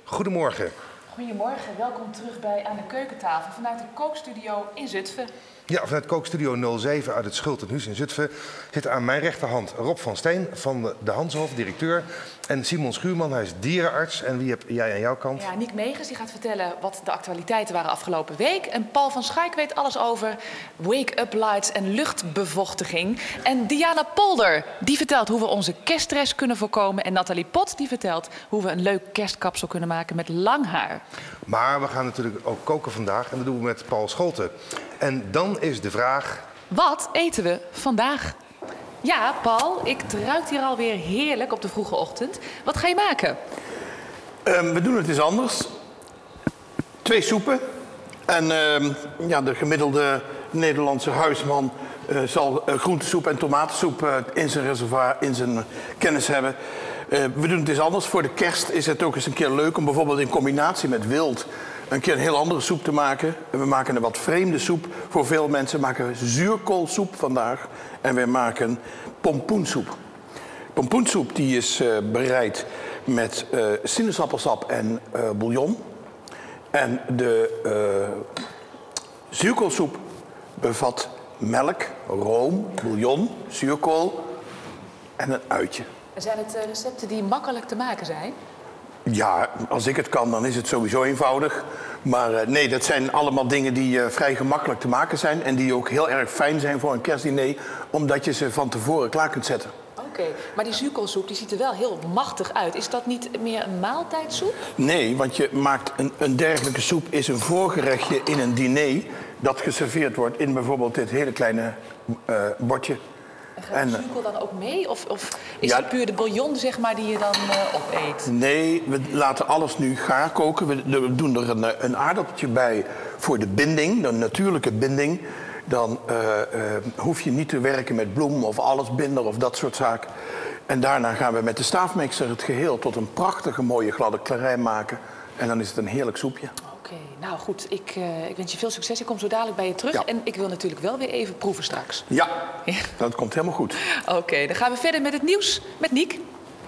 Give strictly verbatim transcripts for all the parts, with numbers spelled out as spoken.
Goedemorgen. Goedemorgen, welkom terug bij Aan de Keukentafel vanuit de kookstudio in Zutphen. Ja, vanuit kookstudio nul zeven uit het Schultenhuis in Zutphen zit aan mijn rechterhand Rob van Steen van de Hanshof, directeur. En Simon Schuurman, hij is dierenarts. En wie heb jij aan jouw kant? Ja, Niek Megens die gaat vertellen wat de actualiteiten waren afgelopen week. En Paul van Schaik weet alles over wake-up lights en luchtbevochtiging. En Diana Polder die vertelt hoe we onze kerststress kunnen voorkomen. En Nathalie Pot die vertelt hoe we een leuk kerstkapsel kunnen maken met lang haar. Maar we gaan natuurlijk ook koken vandaag en dat doen we met Paul Scholten. En dan is de vraag... Wat eten we vandaag? Ja, Paul, ik ruikt hier alweer heerlijk op de vroege ochtend. Wat ga je maken? Um, we doen het eens anders. Twee soepen. En um, ja, de gemiddelde Nederlandse huisman uh, zal uh, groentesoep en tomatensoep uh, in zijn reservoir, in zijn kennis hebben. Uh, we doen het eens anders. Voor de kerst is het ook eens een keer leuk om bijvoorbeeld in combinatie met wild een keer een heel andere soep te maken. We maken een wat vreemde soep. Voor veel mensen maken we zuurkoolsoep vandaag. En we maken pompoensoep. Pompoensoep die is uh, bereid met uh, sinaasappelsap en uh, bouillon. En de uh, zuurkoolsoep bevat melk, room, bouillon, zuurkool en een uitje. Zijn het recepten die makkelijk te maken zijn? Ja, als ik het kan, dan is het sowieso eenvoudig. Maar uh, nee, dat zijn allemaal dingen die uh, vrij gemakkelijk te maken zijn. En die ook heel erg fijn zijn voor een kerstdiner, omdat je ze van tevoren klaar kunt zetten. Oké, okay, maar die zuurkoolsoep die ziet er wel heel machtig uit. Is dat niet meer een maaltijdsoep? Nee, want je maakt een, een dergelijke soep is een voorgerechtje in een diner dat geserveerd wordt in bijvoorbeeld dit hele kleine uh, bordje. En gaat de zuurkool dan ook mee? Of, of is ja, het puur de bouillon zeg maar, die je dan uh, opeet? Nee, we laten alles nu gaar koken. We, we doen er een, een aardappeltje bij voor de binding, de natuurlijke binding. Dan uh, uh, hoef je niet te werken met bloem of allesbinder of dat soort zaken. En daarna gaan we met de staafmixer het geheel tot een prachtige mooie gladde klarijn maken. En dan is het een heerlijk soepje. Oké, okay, nou goed, ik, uh, ik wens je veel succes. Ik kom zo dadelijk bij je terug. Ja. En ik wil natuurlijk wel weer even proeven straks. Ja, ja. Dat komt helemaal goed. Oké, okay, dan gaan we verder met het nieuws met Niek.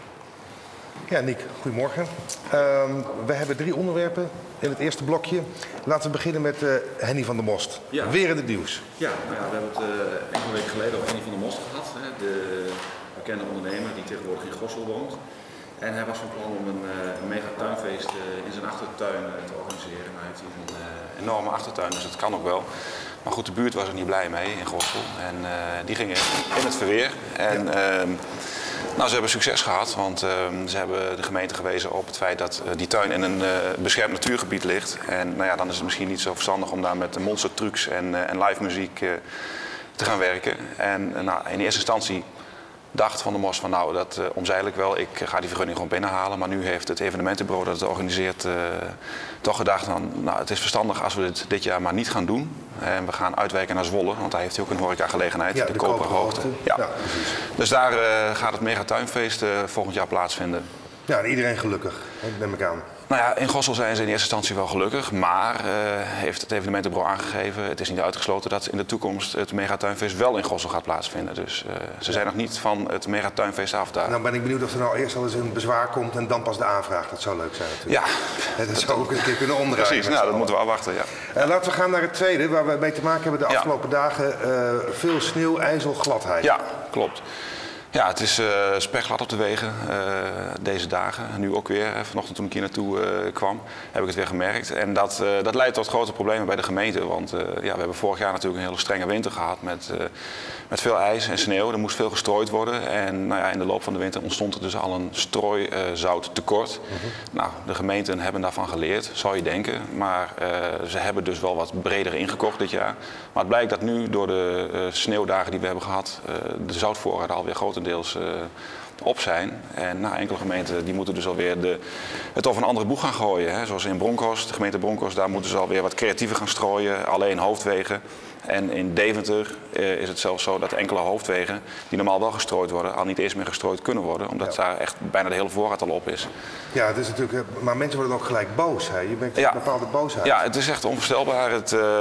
Ja, Niek, goedemorgen. Uh, we hebben drie onderwerpen in het eerste blokje. Laten we beginnen met uh, Henny van der Most. Ja. Weer in het nieuws. Ja, nou ja, we hebben het uh, enkele weken geleden over Henny van der Most gehad. Hè, de bekende ondernemer die tegenwoordig in Gossel woont. En hij was van plan om een, uh, een mega tuinfeest uh, in zijn achtertuin uh, te organiseren. Nou, hij heeft hier een uh, enorme achtertuin, dus dat kan ook wel. Maar goed, de buurt was er niet blij mee in Gossel. En uh, die gingen in het verweer. En, ja. uh, Nou, ze hebben succes gehad, want uh, ze hebben de gemeente gewezen op het feit dat uh, die tuin in een uh, beschermd natuurgebied ligt. En nou ja, dan is het misschien niet zo verstandig om daar met monstertrucs en, uh, en live muziek uh, te gaan werken. En uh, nou, in eerste instantie dacht Van der Most van nou, dat uh, omzeil ik wel, ik ga die vergunning gewoon binnenhalen. Maar nu heeft het evenementenbureau dat het organiseert uh, toch gedacht van nou, het is verstandig als we dit dit jaar maar niet gaan doen. En we gaan uitwijken naar Zwolle, want daar heeft hij ook een horecagelegenheid, ja, de, de Koperhoogte. Ja. Ja, dus daar uh, gaat het mega tuinfeest uh, volgend jaar plaatsvinden. Ja, en iedereen gelukkig, neem ik aan. Nou ja, in Gossel zijn ze in eerste instantie wel gelukkig, maar uh, heeft het evenementenbureau aangegeven, het is niet uitgesloten dat in de toekomst het megatuinfeest wel in Gossel gaat plaatsvinden. Dus uh, ze zijn nog niet van het megatuinfeest af daar. Nou ben ik benieuwd of er nou eerst al eens een bezwaar komt en dan pas de aanvraag. Dat zou leuk zijn natuurlijk. Ja. Dat zou ook een keer kunnen omdraaien. Precies, nou dat moeten we afwachten, ja. Uh, laten we gaan naar het tweede, waar we mee te maken hebben de afgelopen ja. dagen. Uh, veel sneeuw, ijzel, gladheid. Ja, klopt. Ja, het is uh, spekglad op de wegen uh, deze dagen. Nu ook weer. Vanochtend toen ik hier naartoe uh, kwam, heb ik het weer gemerkt. En dat, uh, dat leidt tot grote problemen bij de gemeente. Want uh, ja, we hebben vorig jaar natuurlijk een hele strenge winter gehad met, uh, met veel ijs en sneeuw. Er moest veel gestrooid worden. En nou ja, in de loop van de winter ontstond er dus al een strooizouttekort. Uh, mm-hmm. Nou, de gemeenten hebben daarvan geleerd, zou je denken. Maar uh, ze hebben dus wel wat breder ingekocht dit jaar. Maar het blijkt dat nu door de uh, sneeuwdagen die we hebben gehad, uh, de zoutvoorraden alweer grotendeels uh, op zijn. En nou, enkele gemeenten die moeten dus alweer de, het over een andere boeg gaan gooien. Hè. Zoals in Bronkhorst, de gemeente Bronkhorst, daar moeten ze alweer wat creatiever gaan strooien. Alleen hoofdwegen. En in Deventer uh, is het zelfs zo dat enkele hoofdwegen die normaal wel gestrooid worden, al niet eens meer gestrooid kunnen worden. Omdat ja. daar echt bijna de hele voorraad al op is. Ja, het is natuurlijk, maar mensen worden ook gelijk boos. Hè? Je bent ja. een bepaalde boosheid. Ja, het is echt onvoorstelbaar. Het, uh,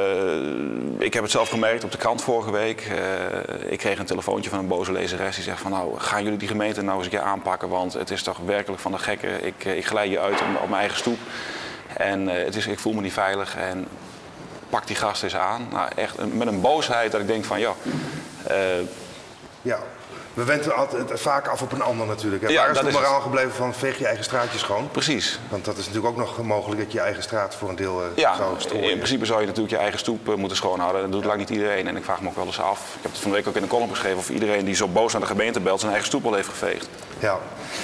ik heb het zelf gemerkt op de krant vorige week. Uh, ik kreeg een telefoontje van een boze lezeres die zegt van nou, gaan jullie die gemeente nou eens een keer aanpakken, want het is toch werkelijk van de gekken. Ik, ik glij je uit op, op mijn eigen stoep en uh, het is, ik voel me niet veilig en pak die gast eens aan. Nou, echt met een boosheid dat ik denk van, ja... Uh, ja. We wenten altijd vaak af op een ander natuurlijk. Hè? Ja, Waar is dat de is moraal het. gebleven van veeg je eigen straatje schoon? Precies. Want dat is natuurlijk ook nog mogelijk dat je je eigen straat voor een deel uh, ja, zou strooien. in principe zou je natuurlijk je eigen stoep uh, moeten schoonhouden. Dat doet ja. lang niet iedereen. En ik vraag me ook wel eens af, ik heb het van de week ook in een column geschreven, of iedereen die zo boos naar de gemeente belt zijn eigen stoep al heeft geveegd. Ja.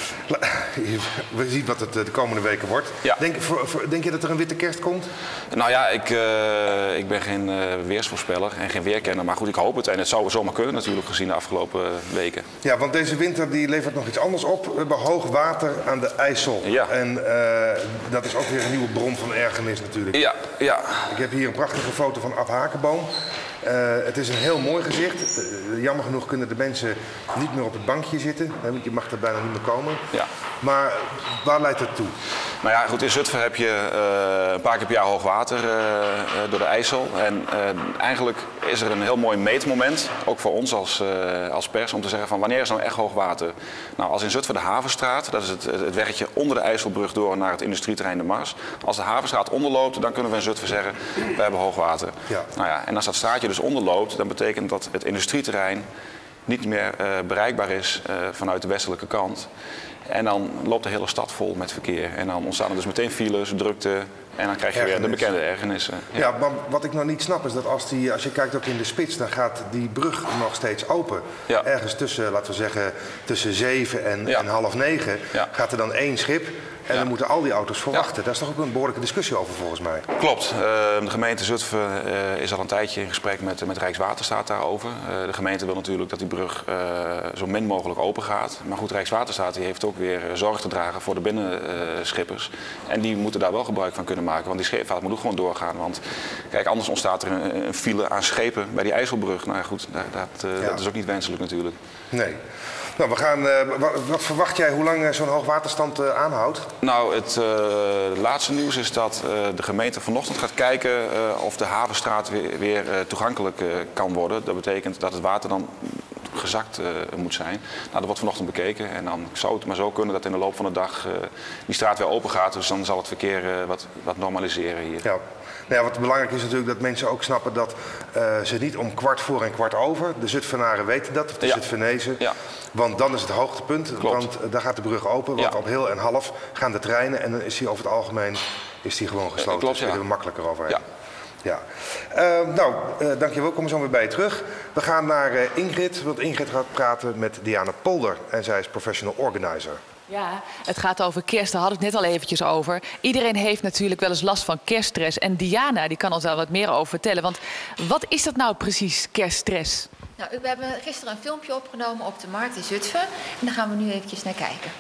We zien wat het de komende weken wordt. Ja. Denk, voor, voor, denk je dat er een witte kerst komt? Nou ja, ik, uh, ik ben geen uh, weersvoorspeller en geen weerkenner. Maar goed, ik hoop het. En het zou zomaar kunnen natuurlijk gezien de afgelopen weken. Ja, want deze winter die levert nog iets anders op. We hebben hoog water aan de IJssel. Ja. En uh, dat is ook weer een nieuwe bron van ergernis natuurlijk. Ja, ja. Ik heb hier een prachtige foto van Ab Hakenboom. Uh, het is een heel mooi gezicht. Uh, jammer genoeg kunnen de mensen niet meer op het bankje zitten. Want je mag er bijna niet meer komen. Ja. Maar waar leidt het toe? Nou ja, goed, in Zutphen heb je uh, een paar keer per jaar hoog water uh, uh, door de IJssel. En uh, eigenlijk is er een heel mooi meetmoment, ook voor ons als, uh, als pers, om te zeggen van wanneer is nou echt hoog water? Nou, als in Zutphen de Havenstraat, dat is het, het weggetje onder de IJsselbrug door naar het industrieterrein de Mars. Als de Havenstraat onderloopt, dan kunnen we in Zutphen zeggen, we hebben hoog water. Ja. Nou ja, en als dat straatje dus onderloopt, dan betekent dat het industrieterrein niet meer uh, bereikbaar is uh, vanuit de westelijke kant. En dan loopt de hele stad vol met verkeer. En dan ontstaan er dus meteen files, drukte. En dan krijg je Ergernis. weer de bekende ergernissen. Ja. ja, maar wat ik nog niet snap is dat als, die, als je kijkt ook in de spits, dan gaat die brug nog steeds open. Ja. Ergens tussen, laten we zeggen, tussen zeven en, ja. en half negen ja. gaat er dan één schip. En ja. dan moeten al die auto's verwachten. Ja. Daar is toch ook een behoorlijke discussie over volgens mij. Klopt. Uh, de gemeente Zutphen uh, is al een tijdje in gesprek met, met Rijkswaterstaat daarover. Uh, de gemeente wil natuurlijk dat die brug uh, zo min mogelijk open gaat. Maar goed, Rijkswaterstaat die heeft ook weer zorg te dragen voor de binnenschippers. Uh, en die moeten daar wel gebruik van kunnen maken. Want die scheepvaart moet ook gewoon doorgaan. Want kijk, anders ontstaat er een, een file aan schepen bij die IJsselbrug. Nou ja, goed, dat, dat, uh, ja. dat is ook niet wenselijk natuurlijk. Nee. Nou, we gaan, uh, wat, wat verwacht jij hoe lang uh, zo'n hoogwaterstand uh, aanhoudt? Nou, het uh, laatste nieuws is dat uh, de gemeente vanochtend gaat kijken uh, of de Havenstraat weer, weer uh, toegankelijk uh, kan worden. Dat betekent dat het water dan gezakt uh, moet zijn. Nou, dat wordt vanochtend bekeken en dan zou het maar zo kunnen dat in de loop van de dag uh, die straat weer open gaat. Dus dan zal het verkeer uh, wat, wat normaliseren hier. Ja. Nou ja, wat belangrijk is natuurlijk dat mensen ook snappen dat uh, ze niet om kwart voor en kwart over, de Zutphenaren weten dat, of de ja. Zutphenezen, ja. want dan is het hoogtepunt, Klopt. want uh, daar gaat de brug open, want ja. op heel en half gaan de treinen en dan is die over het algemeen is die gewoon gesloten. Klopt, dus daar kunnen we makkelijker overheen. Ja. Ja. Uh, nou, uh, dankjewel. Kom zo weer bij je terug. We gaan naar uh, Ingrid, want Ingrid gaat praten met Diana Polder en zij is professional organizer. Ja, het gaat over kerst, daar hadden we het net al eventjes over. Iedereen heeft natuurlijk wel eens last van kerststress. En Diana die kan ons daar wat meer over vertellen. Want wat is dat nou precies, kerststress? Nou, we hebben gisteren een filmpje opgenomen op de markt in Zutphen. En daar gaan we nu eventjes naar kijken.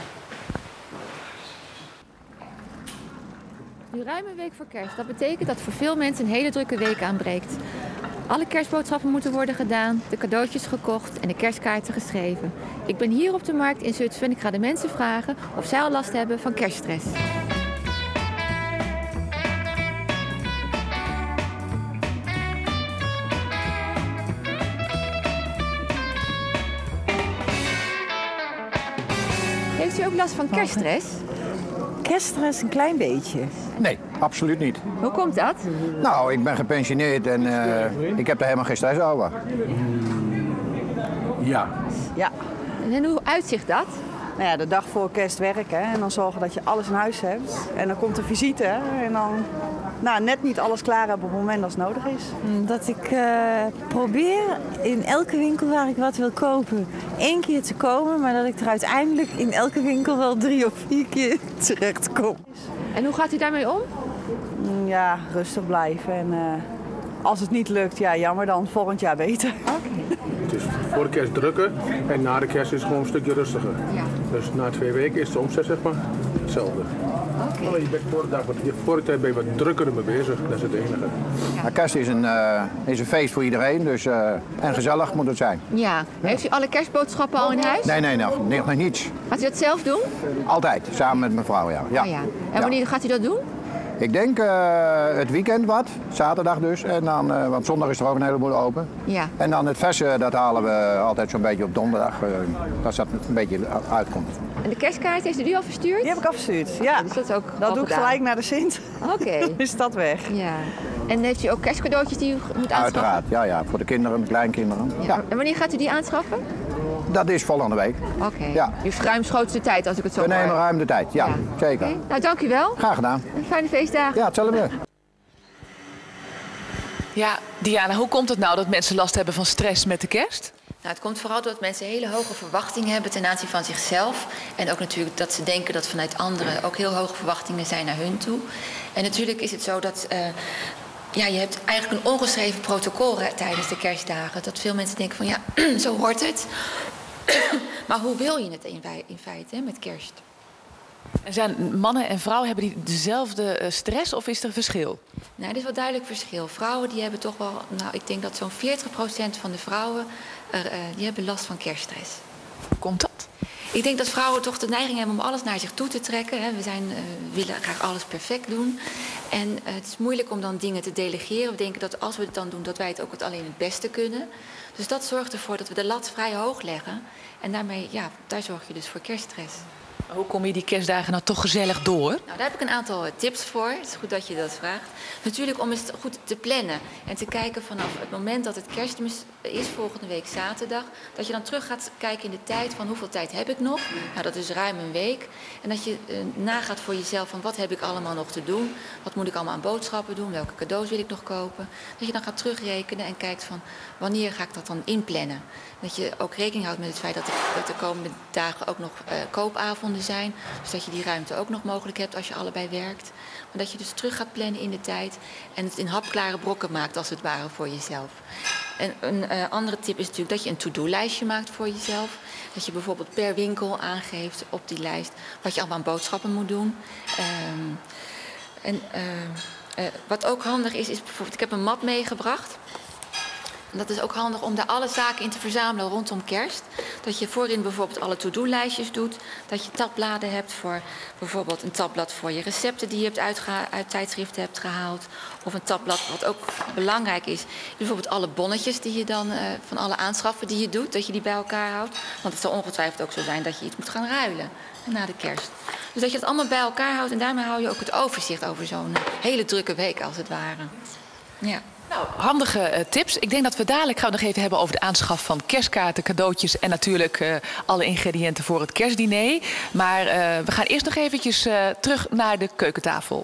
Nu ruim een week voor kerst. Dat betekent dat voor veel mensen een hele drukke week aanbreekt. Alle kerstboodschappen moeten worden gedaan, de cadeautjes gekocht en de kerstkaarten geschreven. Ik ben hier op de markt in Zutphen en ik ga de mensen vragen of zij al last hebben van kerststress. Heeft u ook last van kerststress? Kerststress een klein beetje. Nee, absoluut niet. Hoe komt dat? Nou, ik ben gepensioneerd en uh, ik heb daar helemaal geen stress over. Ja. Ja. En hoe uitzicht dat? Nou ja, de dag voor kerst werken en dan zorgen dat je alles in huis hebt. En dan komt de visite en dan nou, net niet alles klaar hebben op het moment dat het nodig is. Dat ik uh, probeer in elke winkel waar ik wat wil kopen één keer te komen, maar dat ik er uiteindelijk in elke winkel wel drie of vier keer terecht kom. En hoe gaat u daarmee om? Ja, rustig blijven en uh, als het niet lukt, ja jammer dan, volgend jaar beter. Okay. Het is voor de kerst drukker en na de kerst is het gewoon een stukje rustiger. Ja. Dus na twee weken is de omzet zeg maar hetzelfde. Okay. Alleen je bent voor de dag, voor de tijd ben je wat drukker mee bezig, dat is het enige. Ja. Nou, kerst is een, uh, is een feest voor iedereen, dus, uh, en gezellig moet het zijn. Ja. Heeft u alle kerstboodschappen al in huis? Nee, nee, nog, nog niets. Gaat u dat zelf doen? Altijd, samen met mijn vrouw, ja. Ja. Oh, ja. En wanneer ja. gaat u dat doen? Ik denk uh, het weekend wat, zaterdag dus. En dan, uh, want zondag is er ook een heleboel open. Ja. En dan het versen, dat halen we altijd zo'n beetje op donderdag. Uh, als dat een beetje uitkomt. En de kerstkaart heeft u die al verstuurd? Die heb ik al verstuurd, ja. Dus dat is ook dat doe ik gedaan. gelijk naar de Sint. Oké. Okay. Is dat weg. Ja. En heeft u ook kerstcadeautjes die u moet aanschaffen? Uiteraard, ja, ja. Voor de kinderen, de kleinkinderen. Ja. Ja. En wanneer gaat u die aanschaffen? Dat is volgende week. Oké. Okay. Ja. Dus ruimschoots de tijd als ik het zo We hoor. nemen ruim de tijd, ja, ja. Zeker. Okay. Nou, dank u wel. Graag gedaan. En fijne feestdagen. Ja, hetzelfde. Ja, Diana, hoe komt het nou dat mensen last hebben van stress met de kerst? Nou, het komt vooral doordat mensen hele hoge verwachtingen hebben ten aanzien van zichzelf. En ook natuurlijk dat ze denken dat vanuit anderen ook heel hoge verwachtingen zijn naar hun toe. En natuurlijk is het zo dat uh, ja, je hebt eigenlijk een ongeschreven protocol tijdens de kerstdagen. Dat veel mensen denken van ja, zo hoort het. Maar hoe wil je het in feite hè, met kerst? En zijn mannen en vrouwen, hebben die dezelfde stress of is er een verschil? Nou, er is wel duidelijk verschil. Vrouwen die hebben toch wel, nou ik denk dat zo'n veertig procent van de vrouwen er, uh, die hebben last van kerststress. Hoe komt dat? Ik denk dat vrouwen toch de neiging hebben om alles naar zich toe te trekken. Hè. We zijn, uh, willen graag alles perfect doen. En uh, het is moeilijk om dan dingen te delegeren. We denken dat als we het dan doen, dat wij het ook het alleen het beste kunnen. Dus dat zorgt ervoor dat we de lat vrij hoog leggen. En daarmee, ja, daar zorg je dus voor kerststress. Hoe kom je die kerstdagen nou toch gezellig door? Nou, daar heb ik een aantal tips voor. Het is goed dat je dat vraagt. Natuurlijk om eens goed te plannen en te kijken vanaf het moment dat het kerstmis is, volgende week zaterdag, dat je dan terug gaat kijken in de tijd van hoeveel tijd heb ik nog. Nou, dat is ruim een week. En dat je uh, nagaat voor jezelf van wat heb ik allemaal nog te doen. Wat moet ik allemaal aan boodschappen doen? Welke cadeaus wil ik nog kopen? Dat je dan gaat terugrekenen en kijkt van wanneer ga ik dat dan inplannen. Dat je ook rekening houdt met het feit dat de, dat de komende dagen ook nog uh, koopavonden zijn. Dus dat je die ruimte ook nog mogelijk hebt als je allebei werkt. Maar dat je dus terug gaat plannen in de tijd en het in hapklare brokken maakt als het ware voor jezelf. En een uh, andere tip is natuurlijk dat je een to-do-lijstje maakt voor jezelf. Dat je bijvoorbeeld per winkel aangeeft op die lijst wat je allemaal aan boodschappen moet doen. Um, en uh, uh, wat ook handig is, is bijvoorbeeld, ik heb een map meegebracht. En dat is ook handig om daar alle zaken in te verzamelen rondom kerst. Dat je voorin bijvoorbeeld alle to-do-lijstjes doet. Dat je tabbladen hebt voor bijvoorbeeld een tabblad voor je recepten die je hebt uitgeha- uit tijdschriften hebt gehaald. Of een tabblad wat ook belangrijk is. Bijvoorbeeld alle bonnetjes die je dan uh, van alle aanschaffen die je doet. Dat je die bij elkaar houdt. Want het zal ongetwijfeld ook zo zijn dat je iets moet gaan ruilen na de kerst. Dus dat je het allemaal bij elkaar houdt. En daarmee hou je ook het overzicht over zo'n hele drukke week als het ware. Ja. Nou, handige uh, tips. Ik denk dat we dadelijk gaan we nog even hebben over de aanschaf van kerstkaarten, cadeautjes en natuurlijk uh, alle ingrediënten voor het kerstdiner. Maar uh, we gaan eerst nog eventjes uh, terug naar de keukentafel.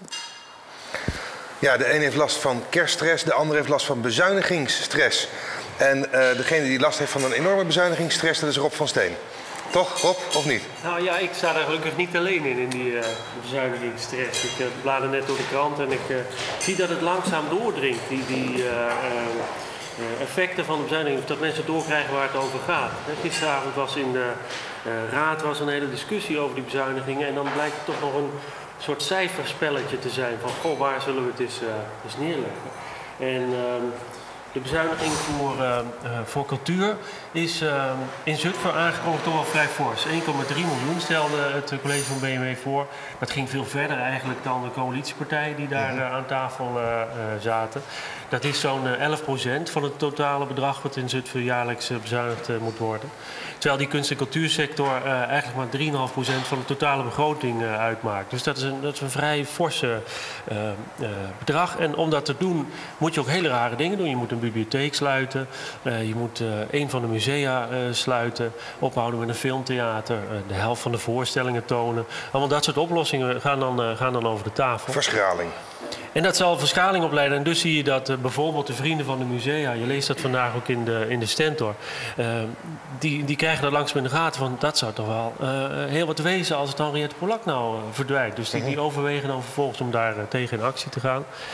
Ja, de een heeft last van kerststress, de ander heeft last van bezuinigingsstress. En uh, degene die last heeft van een enorme bezuinigingsstress, dat is Rob van Steen. Toch, Rob, of niet? Nou ja, ik sta daar gelukkig niet alleen in, in die uh, bezuinigingsstress. Ik uh, blader net door de krant en ik uh, zie dat het langzaam doordringt. Die, die uh, uh, effecten van de bezuiniging, dat mensen doorkrijgen waar het over gaat. Gisteravond was in de uh, raad was een hele discussie over die bezuinigingen. En dan blijkt het toch nog een soort cijferspelletje te zijn. Van, goh, waar zullen we het eens, uh, eens neerleggen? En uh, de bezuiniging voor, uh, uh, voor cultuur is uh, in Zutphen aangekondigd toch wel vrij fors. één komma drie miljoen stelde het college van B M W voor. Dat ging veel verder eigenlijk dan de coalitiepartijen die daar uh, aan tafel uh, uh, zaten. Dat is zo'n uh, elf procent van het totale bedrag wat in Zutphen jaarlijks uh, bezuinigd uh, moet worden. Terwijl die kunst- en cultuursector uh, eigenlijk maar drie komma vijf procent van de totale begroting uh, uitmaakt. Dus dat is een, dat is een vrij forse uh, uh, bedrag. En om dat te doen moet je ook hele rare dingen doen. Je moet een bibliotheek sluiten, uh, je moet uh, een van de musea uh, sluiten, ophouden met een filmtheater, uh, de helft van de voorstellingen tonen. Allemaal dat soort oplossingen gaan dan, uh, gaan dan over de tafel. Verschraling. En dat zal verschraling opleiden. En dus zie je dat uh, bijvoorbeeld de vrienden van de musea, je leest dat vandaag ook in de, in de stentor, uh, die, die krijgen dat langzaam in de gaten van dat zou toch wel uh, heel wat wezen als het Henriette Polak nou uh, verdwijnt. Dus die, die overwegen dan vervolgens om daar uh, tegen in actie te gaan.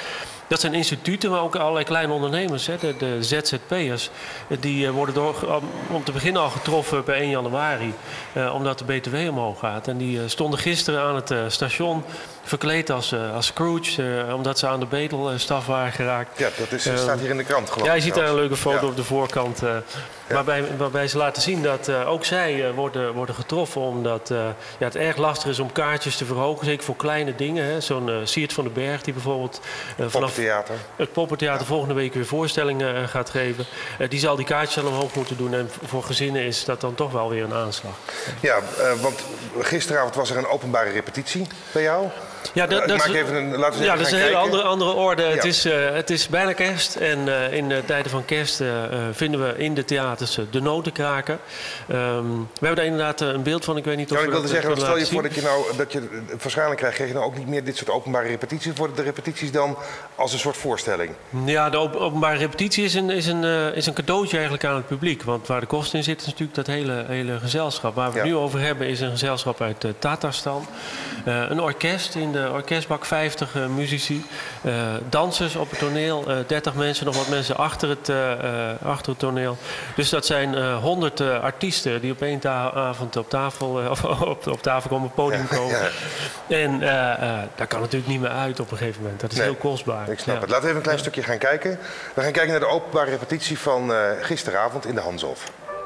Dat zijn instituten, maar ook allerlei kleine ondernemers, hè, de, de Z Z P'ers. Die uh, worden door, om, om te beginnen al getroffen bij één januari, uh, omdat de B T W omhoog gaat. En die uh, stonden gisteren aan het uh, station verkleed als, uh, als Scrooge, uh, omdat ze aan de bedelstaf waren geraakt. Ja, dat is, uh, staat hier in de krant, geloof ik. Ja, je ziet daar een leuke foto ja. op de voorkant. Uh, ja. waarbij, waarbij ze laten zien dat uh, ook zij uh, worden, worden getroffen, omdat uh, ja, het erg lastig is om kaartjes te verhogen, zeker voor kleine dingen. Zo'n uh, Siert van den Berg, die bijvoorbeeld uh, vanaf het Poppentheater ja. volgende week weer voorstellingen uh, gaat geven. Uh, die zal die kaartjes dan omhoog moeten doen. En voor gezinnen is dat dan toch wel weer een aanslag. Ja, uh, want gisteravond was er een openbare repetitie bij jou. Ja, dat, dat, maak even een, laten we ja, dat is een hele andere, andere orde. Ja. Het, is, uh, het is bijna kerst en uh, in de tijden van kerst uh, vinden we in de theaters uh, de noten kraken. Um, we hebben daar inderdaad uh, een beeld van. Ik weet niet of ja, ik wilde dat, zeggen, uh, stel je voor dat je nou, dat je waarschijnlijk krijg je nou ook niet meer dit soort openbare repetities. Worden de repetities dan als een soort voorstelling? Ja, de op openbare repetitie is een, is, een, uh, is een cadeautje eigenlijk aan het publiek. Want waar de kosten in zitten is natuurlijk dat hele, hele gezelschap. Waar we ja. het nu over hebben is een gezelschap uit uh, Tatarstan. Uh, een orkest in de orkestbak, vijftig uh, muzici, uh, dansers op het toneel, uh, dertig mensen, nog wat mensen achter het, uh, uh, achter het toneel. Dus dat zijn uh, honderd uh, artiesten die op één avond op tafel, uh, of op, op tafel komen, op het podium komen. Ja, ja. En uh, uh, dat kan natuurlijk niet meer uit op een gegeven moment. Dat is nee, heel kostbaar. Ik snap ja. het. Laten we even een klein stukje gaan kijken. We gaan kijken naar de openbare repetitie van uh, gisteravond in de Hanshof.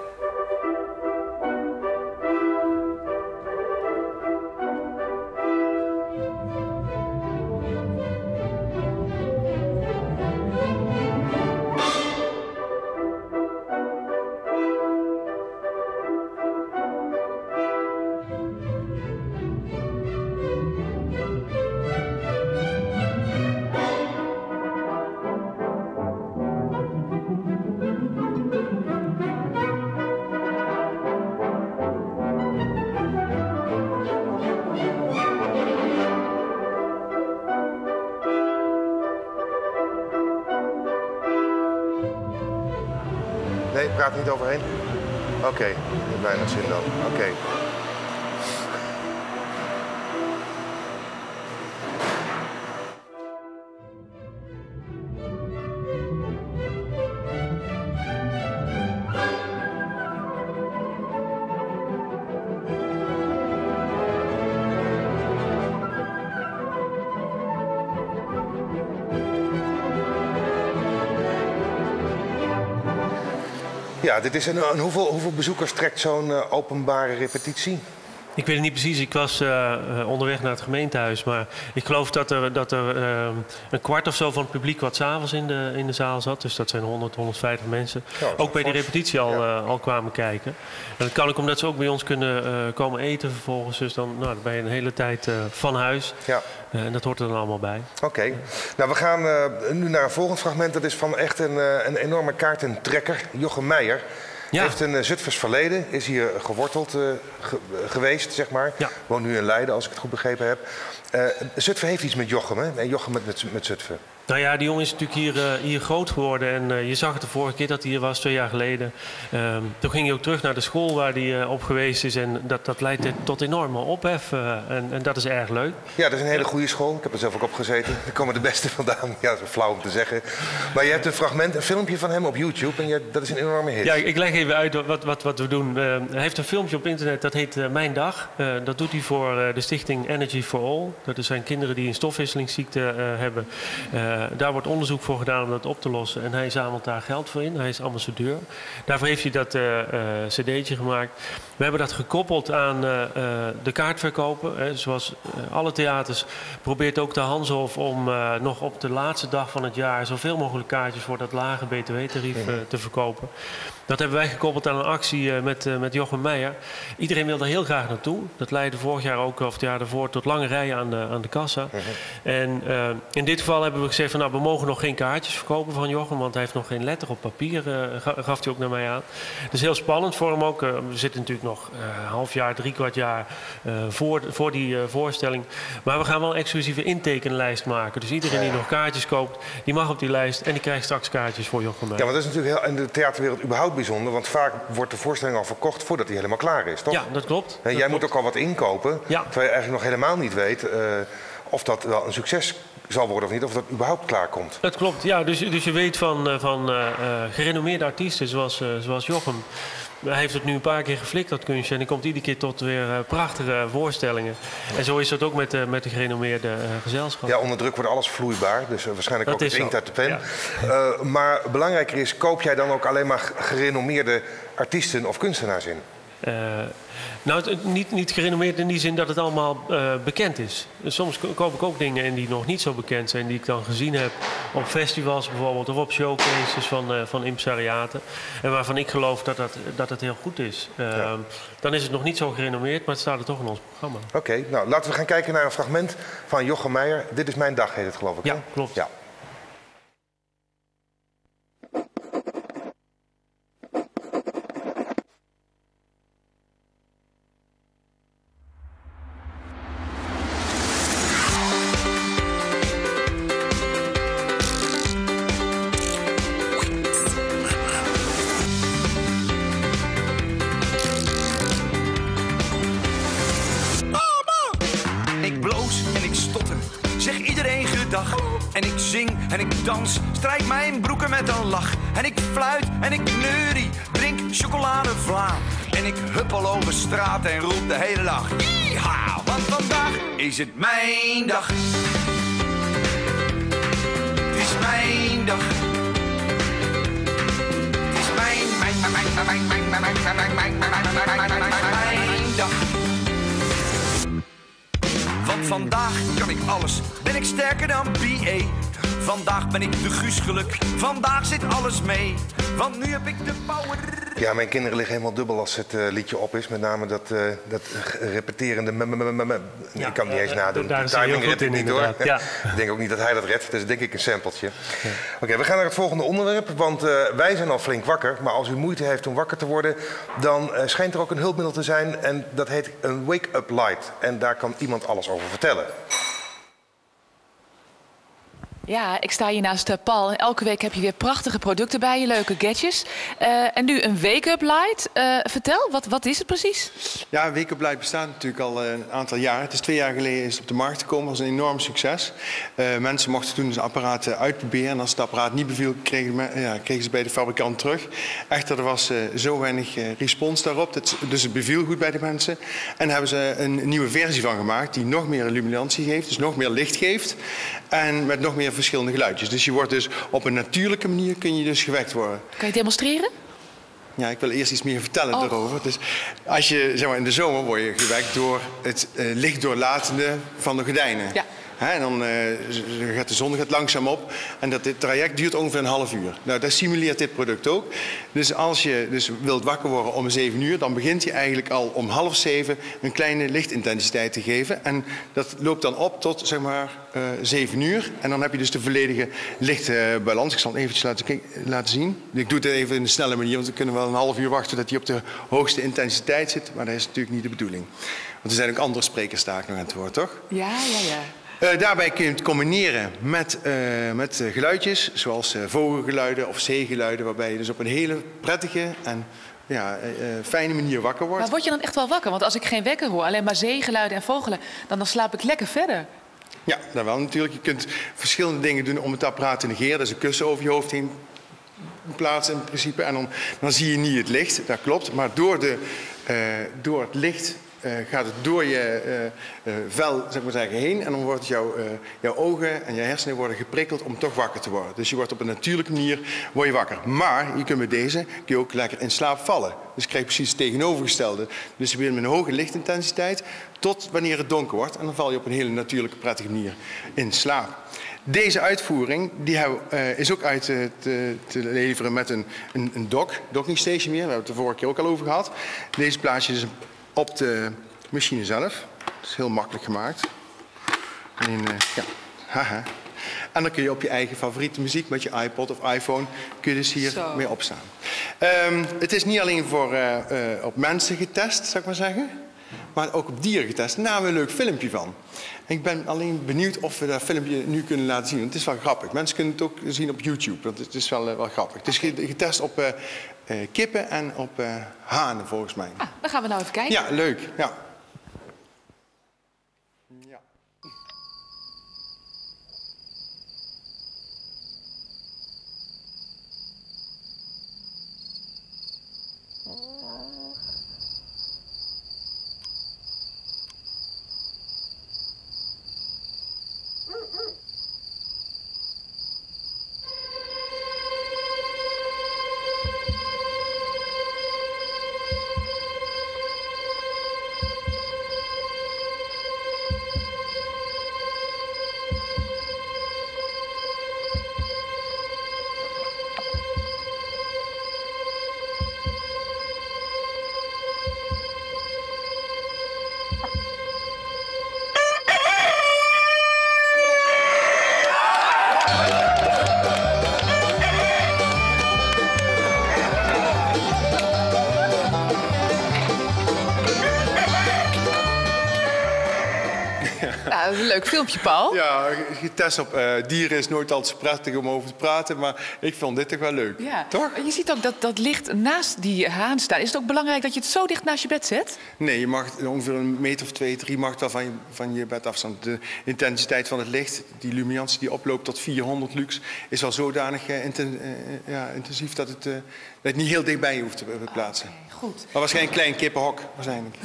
Nee, praat niet overheen. Oké, okay. Weinig zin dan. Oké. Okay. Ja, dit is een, een hoeveel, hoeveel bezoekers trekt zo'n uh, openbare repetitie? Ik weet het niet precies. Ik was uh, onderweg naar het gemeentehuis. Maar ik geloof dat er, dat er uh, een kwart of zo van het publiek wat 's avonds in de, in de zaal zat. Dus dat zijn honderd, honderdvijftig mensen. Ja, ook bij die repetitie al, ja. uh, al kwamen kijken. En dat kan ook omdat ze ook bij ons kunnen uh, komen eten vervolgens. Dus dan, nou, dan ben je een hele tijd uh, van huis. Ja. Uh, en dat hoort er dan allemaal bij. Oké. Okay. Nou, we gaan uh, nu naar een volgend fragment. Dat is van echt een, uh, een enorme kaartentrekker, Jochem Meijer. Ja. Heeft een uh, Zutphens verleden, is hier geworteld uh, ge geweest, zeg maar. Ja. Woont nu in Leiden, als ik het goed begrepen heb. Uh, Zutphen heeft iets met Jochem, hè? En Jochem met, met, met Zutphen. Nou ja, die jongen is natuurlijk hier, uh, hier groot geworden. En uh, je zag het de vorige keer dat hij hier was, twee jaar geleden. Uh, toen ging hij ook terug naar de school waar hij uh, op geweest is. En dat, dat leidt tot enorme ophef. Uh, en, en dat is erg leuk. Ja, dat is een hele goede school. Ik heb er zelf ook op gezeten. Daar komen de beste vandaan. Ja, dat is flauw om te zeggen. Maar je hebt een fragment, een filmpje van hem op YouTube. En je, dat is een enorme hit. Ja, ik leg even uit wat, wat, wat we doen. Uh, hij heeft een filmpje op internet, dat heet uh, Mijn Dag. Uh, dat doet hij voor uh, de stichting Energy for All. Dat zijn kinderen die een stofwisselingsziekte uh, hebben. Uh, daar wordt onderzoek voor gedaan om dat op te lossen. En hij zamelt daar geld voor in. Hij is ambassadeur. Daarvoor heeft hij dat uh, uh, cd'tje gemaakt. We hebben dat gekoppeld aan uh, uh, de kaartverkopen. Hè. Zoals uh, alle theaters probeert ook de Hanshof om uh, nog op de laatste dag van het jaar zoveel mogelijk kaartjes voor dat lage B T W-tarief uh, te verkopen. Dat hebben wij gekoppeld aan een actie uh, met, uh, met Jochem Meijer. Iedereen wil er heel graag naartoe. Dat leidde vorig jaar ook, of het jaar daarvoor, tot lange rijen aan de, aan de kassa. Uh-huh. En uh, in dit geval hebben we gezegd van nou, we mogen nog geen kaartjes verkopen van Jochem, want hij heeft nog geen letter op papier, uh, gaf hij ook naar mij aan. Dus heel spannend voor hem ook. Uh, we zitten natuurlijk nog uh, een half jaar, drie kwart jaar uh, voor, voor die uh, voorstelling. Maar we gaan wel een exclusieve intekenlijst maken. Dus iedereen die nog kaartjes koopt, die mag op die lijst en die krijgt straks kaartjes voor Jochem Meijer. Ja, maar dat is natuurlijk heel, in de theaterwereld überhaupt bijzonder, want vaak wordt de voorstelling al verkocht voordat hij helemaal klaar is, toch? Ja, dat klopt. En jij dat moet klopt. ook al wat inkopen, ja. Terwijl je eigenlijk nog helemaal niet weet uh, of dat wel een succes zal worden of niet, of dat überhaupt klaar komt. Dat klopt, ja. Dus, dus je weet van, van uh, gerenommeerde artiesten zoals, uh, zoals Jochem. Hij heeft het nu een paar keer geflikt, dat kunstje. En die komt iedere keer tot weer uh, prachtige voorstellingen. En zo is dat ook met, uh, met de gerenommeerde uh, gezelschap. Ja, onder druk wordt alles vloeibaar. Dus uh, waarschijnlijk dat ook het inkt uit de pen. Ja. Uh, maar belangrijker is, koop jij dan ook alleen maar gerenommeerde artiesten of kunstenaars in? Uh, nou, het, niet, niet gerenommeerd in die zin dat het allemaal uh, bekend is. Dus soms koop ik ook dingen in die nog niet zo bekend zijn, die ik dan gezien heb op festivals bijvoorbeeld, of op showcases van, uh, van impresariaten. En waarvan ik geloof dat, dat, dat het heel goed is. Uh, ja. Dan is het nog niet zo gerenommeerd, maar het staat er toch in ons programma. Oké, okay, nou laten we gaan kijken naar een fragment van Jochem Meijer. Dit is mijn dag, heet het geloof ik. Ja, hè? klopt. Ja. En ik zing en ik dans, strijk mijn broeken met een lach. En ik fluit en ik neurie, drink chocoladevla. En ik huppel over straat en roep de hele dag. Yeeha, want vandaag is het mijn dag. Het is mijn dag. Het is mijn, mijn, mijn, mijn, mijn, mijn, mijn, mijn, mijn, mijn, mijn, mijn, mijn dag. Want vandaag kan ik alles, ben ik sterker dan B A. Vandaag ben ik de Guus Geluk, vandaag zit alles mee. Want nu heb ik de power. Ja, mijn kinderen liggen helemaal dubbel als het uh, liedje op is. Met name dat, uh, dat repeterende... M -m -m -m -m. Ja, ik kan het niet eens uh, nadoen. Daar is de timing redt ik niet hoor. Ja. Ik denk ook niet dat hij dat redt. Dat is denk ik een sampletje. Ja. Oké, okay, we gaan naar het volgende onderwerp. Want uh, wij zijn al flink wakker. Maar als u moeite heeft om wakker te worden... dan uh, schijnt er ook een hulpmiddel te zijn. En dat heet een wake-up light. En daar kan iemand alles over vertellen. Ja, ik sta hier naast Paul. En elke week heb je weer prachtige producten bij je, leuke gadgets. Uh, en nu een wake-up light. Uh, vertel, wat, wat is het precies? Ja, wake-up light bestaat natuurlijk al een aantal jaar. Het is twee jaar geleden is het op de markt gekomen. Dat was een enorm succes. Uh, mensen mochten toen het apparaat uitproberen. En als het apparaat niet beviel, kregen, ja, kregen ze bij de fabrikant terug. Echter, er was uh, zo weinig uh, respons daarop. Dat, dus het beviel goed bij de mensen. En daar hebben ze een nieuwe versie van gemaakt die nog meer illuminatie geeft. Dus nog meer licht geeft. En met nog meer verschillende geluidjes. Dus je wordt dus op een natuurlijke manier kun je dus gewekt worden. Kan je demonstreren? Ja, ik wil eerst iets meer vertellen oh. daarover. Dus als je, zeg maar, in de zomer word je gewekt door het uh, lichtdoorlatende van de gordijnen. Ja. He, en dan uh, gaat de zon gaat langzaam op en dat dit traject duurt ongeveer een half uur. Nou, dat simuleert dit product ook. Dus als je dus wilt wakker worden om zeven uur, dan begint je eigenlijk al om half zeven een kleine lichtintensiteit te geven. En dat loopt dan op tot zeg maar uh, zeven uur. En dan heb je dus de volledige lichtbalans. Ik zal het eventjes laten, laten zien. Ik doe het even in een snelle manier, want we kunnen wel een half uur wachten dat hij op de hoogste intensiteit zit. Maar dat is natuurlijk niet de bedoeling. Want er zijn ook andere sprekers daar nog aan het woord, toch? Ja, ja, ja. Uh, daarbij kun je het combineren met, uh, met uh, geluidjes, zoals uh, vogelgeluiden of zeegeluiden, waarbij je dus op een hele prettige en ja, uh, fijne manier wakker wordt. Maar word je dan echt wel wakker? Want als ik geen wekker hoor, alleen maar zeegeluiden en vogelen, dan, dan slaap ik lekker verder. Ja, dat wel natuurlijk. Je kunt verschillende dingen doen om het apparaat te negeren. Dus een kussen over je hoofd heen plaatsen in principe. En dan, dan zie je niet het licht, dat klopt. Maar door, de, uh, door het licht Uh, gaat het door je uh, uh, vel zeg maar zeggen, heen en dan wordt jouw, uh, jouw ogen en je hersenen worden geprikkeld om toch wakker te worden. Dus je wordt op een natuurlijke manier word je wakker. Maar je kunt met deze kun je ook lekker in slaap vallen. Dus je krijgt precies het tegenovergestelde. Dus je begint met een hoge lichtintensiteit tot wanneer het donker wordt en dan val je op een hele natuurlijke, prettige manier in slaap. Deze uitvoering die hebben, uh, is ook uit uh, te, te leveren met een, een, een dock, docking station weer. We hebben het de vorige keer ook al over gehad. Deze plaats je dus op de machine zelf. Dat is heel makkelijk gemaakt. En, uh, ja. Haha. En dan kun je op je eigen favoriete muziek met je iPod of iPhone kun je dus hier Zo. mee opstaan. Um, het is niet alleen voor, uh, uh, op mensen getest, zou ik maar zeggen. Maar ook op dieren getest. Daar hebben we een leuk filmpje van. En ik ben alleen benieuwd of we dat filmpje nu kunnen laten zien. Want het is wel grappig. Mensen kunnen het ook zien op YouTube. Want het is wel, uh, wel grappig. Het is getest op uh, uh, kippen en op uh, hanen volgens mij. Ah, dan gaan we nou even kijken. Ja, leuk. Ja. Ja. Ja, dat is een leuk filmpje, Paul. Ja, getest op uh, dieren is nooit altijd zo prettig om over te praten, maar ik vond dit toch wel leuk. Ja. Toch? Je ziet ook dat dat licht naast die haan staan. Is het ook belangrijk dat je het zo dicht naast je bed zet? Nee, je mag ongeveer een meter of twee, drie mag wel van je, van je bed afstand. De intensiteit van het licht, die luminantie die oploopt tot vierhonderd lux, is wel zodanig uh, inten, uh, ja, intensief dat het, uh, dat het niet heel dichtbij je hoeft te plaatsen. Okay, goed. Maar waarschijnlijk een klein kippenhok, waarschijnlijk.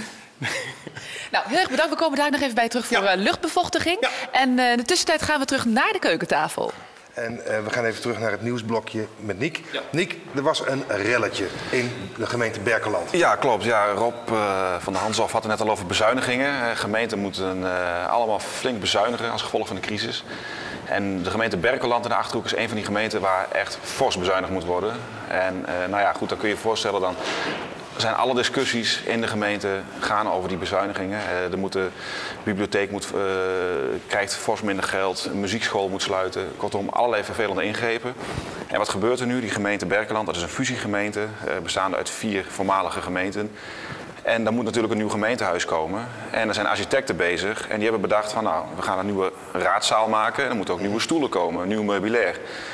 Nou, heel erg bedankt. We komen daar nog even bij terug voor ja. uh, luchtbevochtiging. Ja. En uh, in de tussentijd gaan we terug naar de keukentafel. En uh, we gaan even terug naar het nieuwsblokje met Niek. Ja. Niek, er was een relletje in de gemeente Berkelland. Ja, klopt. Ja, Rob uh, van de Hanshof had het net al over bezuinigingen. Uh, gemeenten moeten uh, allemaal flink bezuinigen als gevolg van de crisis. En de gemeente Berkelland in de Achterhoek is een van die gemeenten waar echt fors bezuinigd moet worden. En uh, nou ja, goed, dan kun je je voorstellen dan... zijn alle discussies in de gemeente gaan over die bezuinigingen. Uh, er moet de bibliotheek moet, uh, krijgt fors minder geld, een muziekschool moet sluiten. Kortom, allerlei vervelende ingrepen. En wat gebeurt er nu? Die gemeente Berkelland, dat is een fusiegemeente, uh, bestaande uit vier voormalige gemeenten. En daar moet natuurlijk een nieuw gemeentehuis komen. En er zijn architecten bezig en die hebben bedacht van nou, we gaan een nieuwe raadzaal maken. En er moeten ook nieuwe stoelen komen, nieuw meubilair.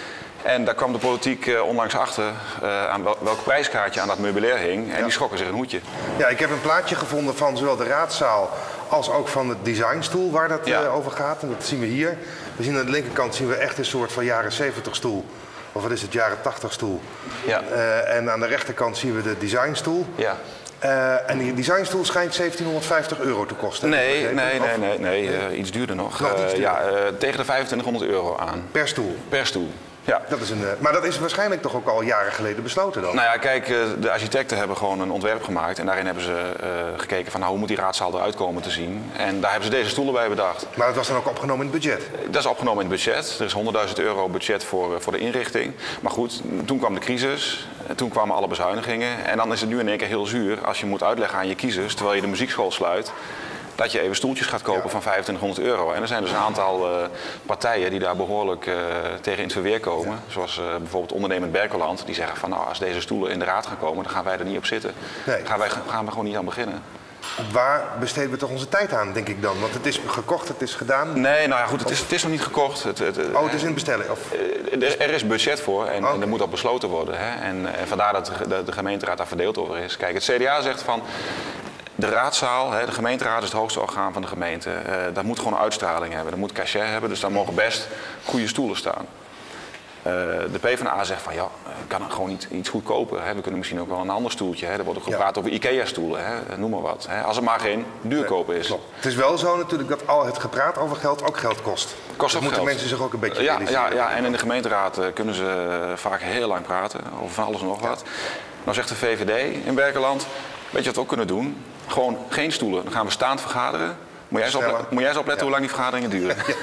En daar kwam de politiek uh, onlangs achter uh, aan wel, welk prijskaartje aan dat meubilair hing. En ja. die schrokken zich een hoedje. Ja, ik heb een plaatje gevonden van zowel de raadzaal als ook van de designstoel waar dat ja. uh, over gaat. En dat zien we hier. We zien aan de linkerkant zien we echt een soort van jaren zeventig stoel. Of wat is het, jaren tachtig stoel. Ja. Uh, en aan de rechterkant zien we de designstoel. Ja. Uh, en die designstoel schijnt zeventienhonderdvijftig euro te kosten. Nee, nee, nee, nee, nee uh, iets duurder nog. nog uh, iets duurder. Ja, uh, tegen de vijfentwintighonderd euro aan. Per stoel? Per stoel. Ja. Dat is een, uh, maar dat is waarschijnlijk toch ook al jaren geleden besloten dan? Nou ja, kijk, uh, de architecten hebben gewoon een ontwerp gemaakt. En daarin hebben ze uh, gekeken van nou, hoe moet die raadzaal eruit komen te zien. En daar hebben ze deze stoelen bij bedacht. Maar dat was dan ook opgenomen in het budget? Dat is opgenomen in het budget. Er is honderdduizend euro budget voor, uh, voor de inrichting. Maar goed, toen kwam de crisis. Toen kwamen alle bezuinigingen. En dan is het nu in één keer heel zuur als je moet uitleggen aan je kiezers, terwijl je de muziekschool sluit, dat je even stoeltjes gaat kopen ja. van vijfentwintighonderd euro. En er zijn dus een aantal uh, partijen die daar behoorlijk uh, tegen in het verweer komen. Ja. Zoals uh, bijvoorbeeld Ondernemend Berkelland. Die zeggen van nou, als deze stoelen in de raad gaan komen, dan gaan wij er niet op zitten. Nee. Gaan wij gaan we gewoon niet aan beginnen. Waar besteden we toch onze tijd aan, denk ik dan? Want het is gekocht, het is gedaan. Nee, nou ja, goed, het is, het is nog niet gekocht. Het, het, oh, het is in bestelling? Of? Er, er is budget voor en, okay. en er moet al besloten worden. Hè? En, en vandaar dat de, de gemeenteraad daar verdeeld over is. Kijk, het C D A zegt van... De raadzaal, de gemeenteraad is het hoogste orgaan van de gemeente. Uh, dat moet gewoon uitstraling hebben, dat moet cachet hebben. Dus daar mogen best goede stoelen staan. Uh, de PvdA zegt van ja, kan er gewoon niet iets goedkoper. Hè? We kunnen misschien ook wel een ander stoeltje. Hè? Er wordt ook gepraat ja. over IKEA-stoelen, hè? Noem maar wat. Hè? Als er maar geen duurkoop is. Nee, het is wel zo natuurlijk dat al het gepraat over geld ook geld kost. Kost dat moeten geld. mensen zich ook een beetje uh, ja, realiseren. ja, ja, en in de gemeenteraad uh, kunnen ze uh, vaak heel lang praten over van alles en nog ja. wat. Nou zegt de V V D in Berkelland, weet je wat we ook kunnen doen? Gewoon geen stoelen. Dan gaan we staand vergaderen. Moet jij eens opletten, moet jij eens opletten ja. hoe lang die vergaderingen duren? Ja,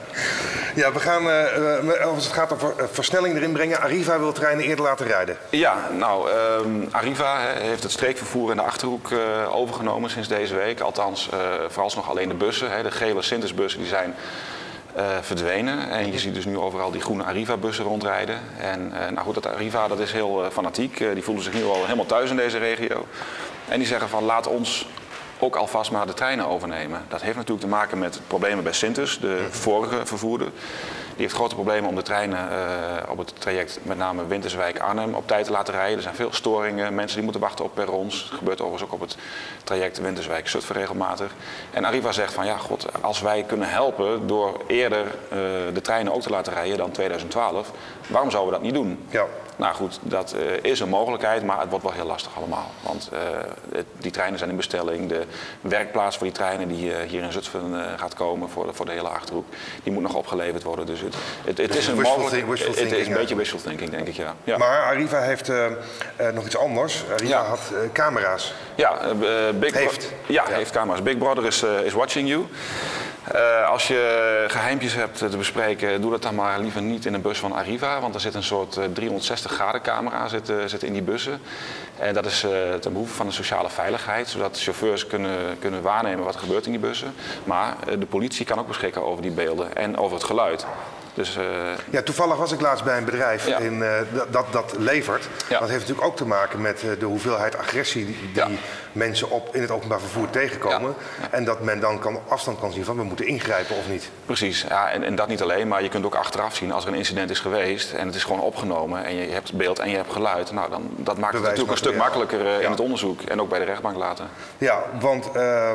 ja we gaan, uh, als het gaat over uh, versnelling erin brengen, Arriva wil treinen eerder laten rijden. Ja, nou, um, Arriva he, heeft het streekvervoer in de Achterhoek uh, overgenomen sinds deze week. Althans, uh, vooralsnog alleen de bussen. He, de gele Sintersbussen die zijn uh, verdwenen. En je ziet dus nu overal die groene Arriva-bussen rondrijden. En uh, nou goed, dat Arriva dat is heel uh, fanatiek. Uh, die voelen zich nu al helemaal thuis in deze regio. En die zeggen van laat ons ook alvast maar de treinen overnemen. Dat heeft natuurlijk te maken met problemen bij Sintes, de vorige vervoerder. Die heeft grote problemen om de treinen uh, op het traject, met name Winterswijk-Arnhem, op tijd te laten rijden. Er zijn veel storingen, mensen die moeten wachten op perrons. Dat gebeurt overigens ook op het traject Winterswijk-Zutphen regelmatig. En Arriva zegt van ja, god, als wij kunnen helpen door eerder uh, de treinen ook te laten rijden dan tweeduizend twaalf, waarom zouden we dat niet doen? Ja. Nou goed, dat uh, is een mogelijkheid, maar het wordt wel heel lastig allemaal. Want uh, het, die treinen zijn in bestelling. De werkplaats voor die treinen die uh, hier in Zutphen uh, gaat komen voor de, voor de hele Achterhoek, die moet nog opgeleverd worden. Dus het, het, het is een mogelijk, het, het is een ja. beetje wishful thinking, denk ik, ja. ja. Maar Arriva heeft uh, uh, nog iets anders. Arriva ja. had uh, camera's. Ja, uh, Big heeft. Ja, ja, heeft camera's. Big Brother is, uh, is watching you. Uh, als je geheimpjes hebt te bespreken, doe dat dan maar liever niet in een bus van Arriva. Want er zit een soort driehonderdzestig graden camera zit, uh, zit in die bussen. En dat is uh, ten behoeve van de sociale veiligheid, zodat chauffeurs kunnen, kunnen waarnemen wat er gebeurt in die bussen. Maar uh, de politie kan ook beschikken over die beelden en over het geluid. Dus, uh... ja, toevallig was ik laatst bij een bedrijf ja. in, uh, dat dat levert. Ja. Dat heeft natuurlijk ook te maken met uh, de hoeveelheid agressie die, die ja. mensen op, in het openbaar vervoer tegenkomen. Ja. Ja. En dat men dan kan, op afstand kan zien van we moeten ingrijpen of niet. Precies, ja, en, en dat niet alleen, maar je kunt ook achteraf zien als er een incident is geweest en het is gewoon opgenomen en je hebt beeld en je hebt geluid. Nou, dan, dat maakt het natuurlijk een stuk makkelijker uh, in ja. het onderzoek en ook bij de rechtbank later. Ja, want uh, uh,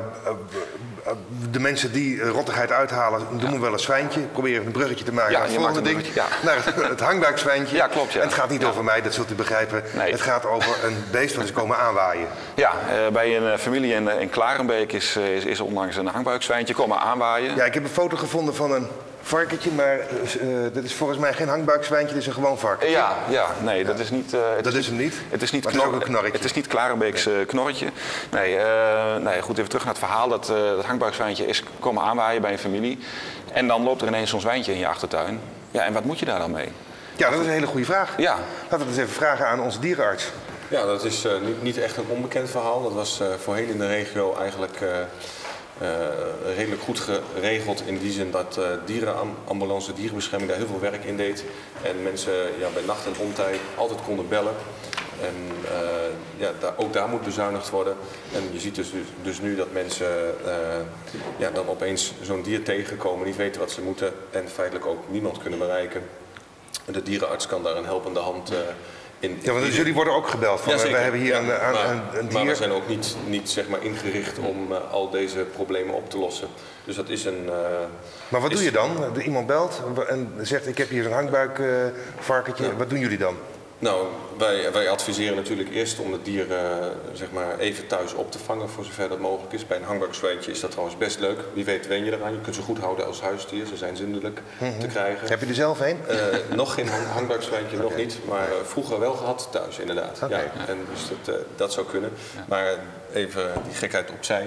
de mensen die rottigheid uithalen, doen ja. wel een zwijntje, proberen een bruggetje te maken. Ja, het volgende ding, ja. naar het, het hangbuikzwijntje. Ja, klopt. Ja. En het gaat niet ja. over mij, dat zult u begrijpen. Nee. Het gaat over een beest wat is komen aanwaaien. Ja, uh, bij een uh, familie in, in Klarenbeek is, uh, is, is onlangs een hangbuikzwijntje komen aanwaaien. Ja, ik heb een foto gevonden van een varkentje, maar uh, dat is volgens mij geen hangbuikzwijntje, dit is een gewoon varkentje. Ja, ja nee, dat is niet... Uh, het dat is, is hem niet? Het is niet, maar het is ook een knorretje. Het is niet Klarenbeeks uh, knorretje. Nee, uh, nee, goed, even terug naar het verhaal. Dat, uh, dat hangbuikzwijntje is komen aanwaaien bij een familie. En dan loopt er ineens zo'n zwijntje in je achtertuin. Ja, en wat moet je daar dan mee? Ja, dat is een hele goede vraag. Ja. Laten we het eens even vragen aan onze dierenarts. Ja, dat is uh, niet, niet echt een onbekend verhaal. Dat was uh, voorheen in de regio eigenlijk uh, uh, redelijk goed geregeld. In die zin dat uh, dierenambulance, dierenbescherming daar heel veel werk in deed. En mensen ja, bij nacht en ontijd altijd konden bellen. En uh, ja, daar, ook daar moet bezuinigd worden. En je ziet dus, dus nu dat mensen uh, ja, dan opeens zo'n dier tegenkomen, niet weten wat ze moeten en feitelijk ook niemand kunnen bereiken. De dierenarts kan daar een helpende hand uh, in. Ja, want dus jullie worden ook gebeld van, ja, we hebben hier ja, een, een, maar, een, een dier. Maar we zijn ook niet, niet zeg maar, ingericht om uh, al deze problemen op te lossen. Dus dat is een... Uh, maar wat is... doe je dan? De, iemand belt en zegt ik heb hier zo'n hangbuikvarkentje. Uh, ja. Wat doen jullie dan? Nou, wij, wij adviseren natuurlijk eerst om het dier uh, zeg maar even thuis op te vangen voor zover dat mogelijk is. Bij een hangbuikzwijntje is dat trouwens best leuk. Wie weet wen je eraan. Je kunt ze goed houden als huisdier. Ze zijn zindelijk mm-hmm. te krijgen. Heb je er zelf een? Uh, nog geen hang, hangbuikzwijntje, okay. nog niet. Maar uh, vroeger wel gehad thuis inderdaad. Okay. Ja, en dus dat, uh, dat zou kunnen. Ja. Maar even die gekheid opzij.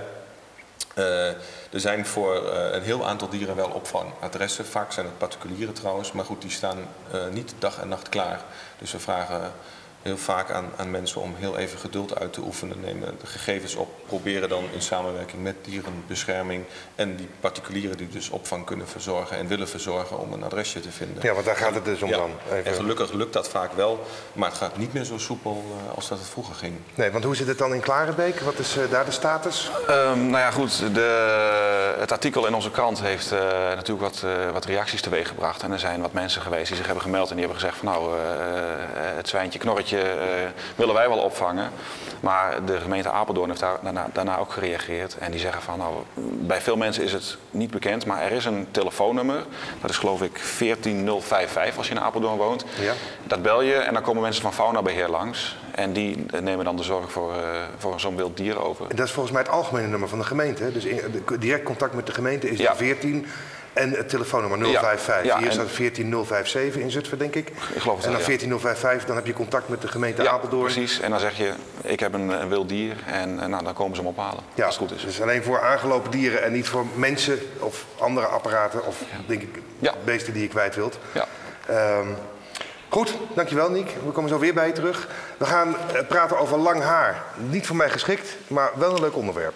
Uh, er zijn voor uh, een heel aantal dieren wel opvangadressen. Vaak zijn het particulieren trouwens, maar goed, die staan uh, niet dag en nacht klaar. Dus we vragen heel vaak aan, aan mensen om heel even geduld uit te oefenen. Nemen de gegevens op, proberen dan in samenwerking met dierenbescherming en die particulieren die dus opvang kunnen verzorgen en willen verzorgen om een adresje te vinden. Ja, want daar gaat het dus om ja, dan. Even. En gelukkig lukt dat vaak wel, maar het gaat niet meer zo soepel uh, als dat het vroeger ging. Nee, want hoe zit het dan in Klarenbeek? Wat is uh, daar de status? Um, nou ja, goed. De, het artikel in onze krant heeft uh, natuurlijk wat, uh, wat reacties teweeg gebracht. En er zijn wat mensen geweest die zich hebben gemeld en die hebben gezegd van nou, uh, het zwijntje, knorretje Uh, willen wij wel opvangen. Maar de gemeente Apeldoorn heeft daar, daarna, daarna ook gereageerd. En die zeggen van, nou, bij veel mensen is het niet bekend, maar er is een telefoonnummer. Dat is geloof ik veertien nul vijfenvijftig als je in Apeldoorn woont. Ja. Dat bel je en dan komen mensen van Faunabeheer langs. En die nemen dan de zorg voor, uh, voor zo'n wild dier over. En dat is volgens mij het algemene nummer van de gemeente. Dus in, de, direct contact met de gemeente is ja. veertien. En het telefoonnummer nul vijf vijf. Ja, hier staat veertien nul vijfenzeventig in Zutphen, denk ik. Ik geloof het en dan ja. veertien nul vijfenvijftig, dan heb je contact met de gemeente ja, Apeldoorn. Precies, en dan zeg je, ik heb een, een wild dier en, en nou, dan komen ze hem ophalen. Ja, als het goed is. Dus alleen voor aangelopen dieren en niet voor mensen of andere apparaten of ja. denk ik ja. beesten die je kwijt wilt. Ja. Um, goed, dankjewel Niek. We komen zo weer bij je terug. We gaan uh, praten over lang haar. Niet voor mij geschikt, maar wel een leuk onderwerp.